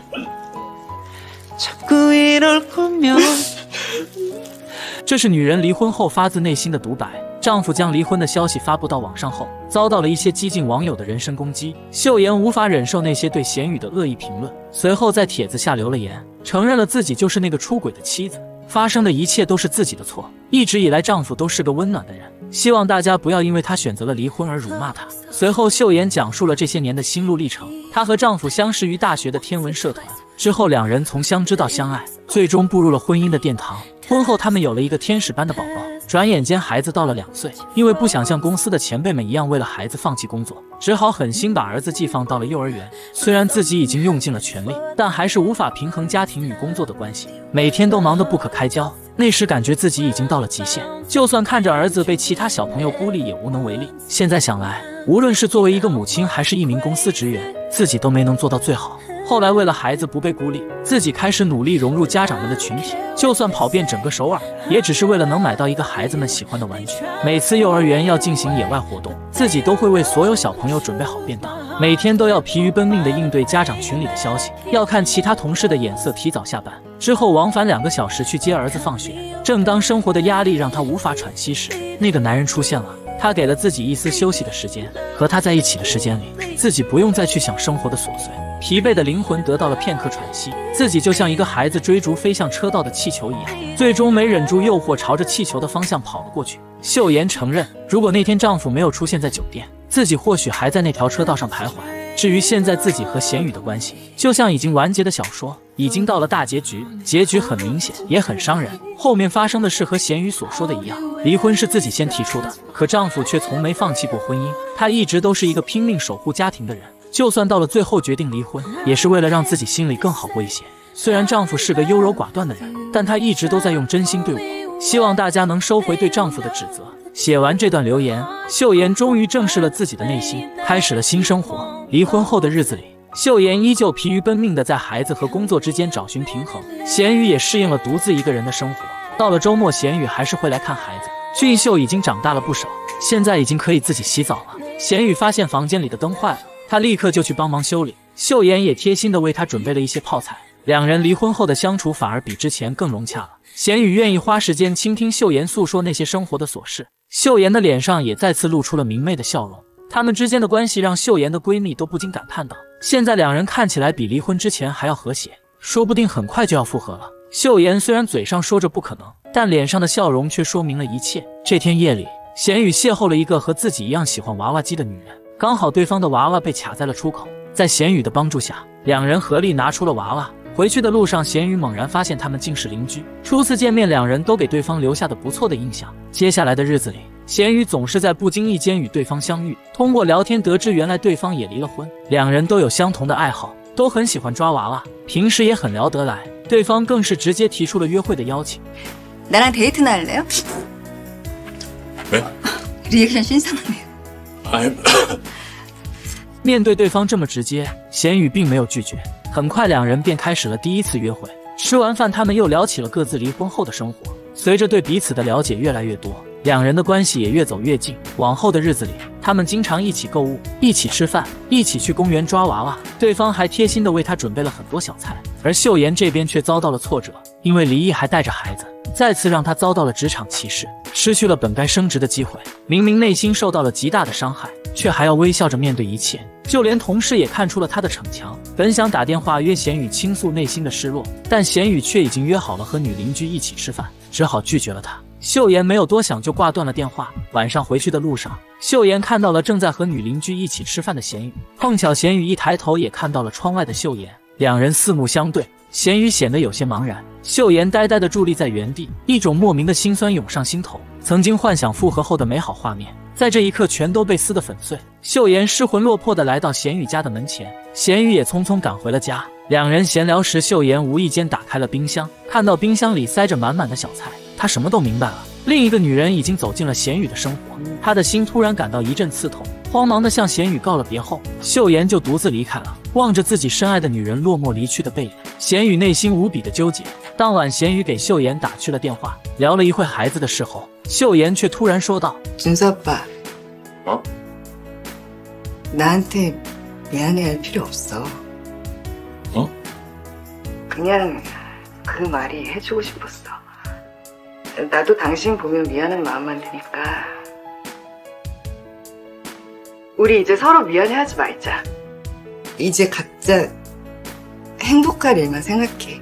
자꾸 이럴 거면 这是女人离婚后发自内心的独白。丈夫将离婚的消息发布到网上后，遭到了一些激进网友的人身攻击。秀妍无法忍受那些对贤宇的恶意评论，随后在帖子下留了言，承认了自己就是那个出轨的妻子，发生的一切都是自己的错。一直以来，丈夫都是个温暖的人，希望大家不要因为她选择了离婚而辱骂她。随后，秀妍讲述了这些年的心路历程。她和丈夫相识于大学的天文社团，之后两人从相知到相爱，最终步入了婚姻的殿堂。婚后，他们有了一个天使般的宝宝。转眼间，孩子到了两岁，因为不想像公司的前辈们一样为了孩子放弃工作，只好狠心把儿子寄放到了幼儿园。虽然自己已经用尽了全力，但还是无法平衡家庭与工作的关系，每天都忙得不可开交。那时感觉自己已经到了极限，就算看着儿子被其他小朋友孤立，也无能为力。现在想来，无论是作为一个母亲，还是一名公司职员，自己都没能做到最好。后来为了孩子不被孤立，自己开始努力融入家长们的群体，就算跑遍整个首尔，也只是为了能买到一个孩子们喜欢的玩具。每次幼儿园要进行野外活动，自己都会为所有小朋友准备好便当，每天都要疲于奔命地应对家长群里的消息，要看其他同事的眼色，提早下班，之后往返两个小时去接儿子放学。正当生活的压力让她无法喘息时，那个男人出现了。他给了自己一丝休息的时间，和他在一起的时间里，自己不用再去想生活的琐碎，疲惫的灵魂得到了片刻喘息。自己就像一个孩子追逐飞向车道的气球一样，最终没忍住诱惑，朝着气球的方向跑了过去。秀妍承认，如果那天丈夫没有出现在酒店，自己或许还在那条车道上徘徊。至于现在自己和贤宇的关系，就像已经完结的小说，已经到了大结局，结局很明显，也很伤人。后面发生的事和贤宇所说的一样，离婚是自己先提出的，可丈夫却从没放弃过婚姻，他一直都是一个拼命守护家庭的人，就算到了最后决定离婚，也是为了让自己心里更好过一些。虽然丈夫是个优柔寡断的人，但他一直都在用真心对我，希望大家能收回对丈夫的指责。写完这段留言，秀妍终于正视了自己的内心，开始了新生活。离婚后的日子里，秀妍依旧疲于奔命地在孩子和工作之间找寻平衡，贤宇也适应了独自一个人的生活。到了周末，贤宇还是会来看孩子。俊秀已经长大了不少，现在已经可以自己洗澡了。贤宇发现房间里的灯坏了，他立刻就去帮忙修理。秀妍也贴心地为他准备了一些泡菜。两人离婚后的相处反而比之前更融洽了。贤宇愿意花时间倾听秀妍诉说那些生活的琐事，秀妍的脸上也再次露出了明媚的笑容。他们之间的关系让秀妍的闺蜜都不禁感叹道：现在两人看起来比离婚之前还要和谐，说不定很快就要复合了。秀妍虽然嘴上说着不可能，但脸上的笑容却说明了一切。这天夜里，贤宇邂逅了一个和自己一样喜欢娃娃机的女人，刚好对方的娃娃被卡在了出口，在贤宇的帮助下，两人合力拿出了娃娃。回去的路上，贤宇猛然发现他们竟是邻居。初次见面，两人都给对方留下的不错的印象。接下来的日子里，贤宇总是在不经意间与对方相遇，通过聊天得知原来对方也离了婚。两人都有相同的爱好，都很喜欢抓娃娃，平時也很聊得来。对方更是直接提出了约会的邀请。 나랑 데이트나 할래요? 네? 리액션 신선하네요. 아, 面对对方这么直接，贤宇并没有拒绝。很快，两人便开始了第一次约会。吃完饭，他们又聊起了各自离婚后的生活。随着对彼此的了解越来越多，两人的关系也越走越近。往后的日子里，他们经常一起购物，一起吃饭，一起去公园抓娃娃。对方还贴心地为他准备了很多小菜。而秀妍这边却遭到了挫折，因为离异还带着孩子，再次让她遭到了职场歧视，失去了本该升职的机会。明明内心受到了极大的伤害，却还要微笑着面对一切。就连同事也看出了他的逞强，本想打电话约贤宇倾诉内心的失落，但贤宇却已经约好了和女邻居一起吃饭，只好拒绝了他。秀妍没有多想就挂断了电话。晚上回去的路上，秀妍看到了正在和女邻居一起吃饭的贤宇，碰巧贤宇一抬头也看到了窗外的秀妍，两人四目相对，贤宇显得有些茫然，秀妍呆呆地伫立在原地，一种莫名的心酸涌上心头。曾经幻想复合后的美好画面，在这一刻全都被撕得粉碎。秀妍失魂落魄地来到贤宇家的门前，贤宇也匆匆赶回了家。两人闲聊时，秀妍无意间打开了冰箱，看到冰箱里塞着满满的小菜，她什么都明白了。另一个女人已经走进了贤宇的生活，她的心突然感到一阵刺痛，慌忙地向贤宇告了别后，秀妍就独自离开了。望着自己深爱的女人落寞离去的背影，贤宇内心无比的纠结。当晚，贤宇给秀妍打去了电话，聊了一会孩子的事后，秀妍却突然说道：“ 준서 오빠, 어? 나한테 미안해할 필요 없어. 어? 그냥 그 말이 해주고 싶었어. 나도 당신 보면 미안한 마음만 드니까 우리 이제 서로 미안해하지 말자. 이제 각자 행복할 일만 생각해.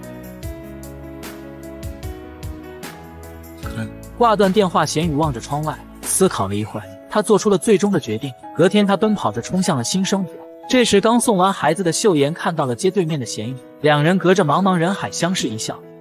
挂断电话，咸鱼望着窗外，思考了一会儿，他做出了最终的决定。隔天，他奔跑着冲向了新生活。这时，刚送完孩子的秀妍看到了街对面的咸鱼，两人隔着茫茫人海相视一笑。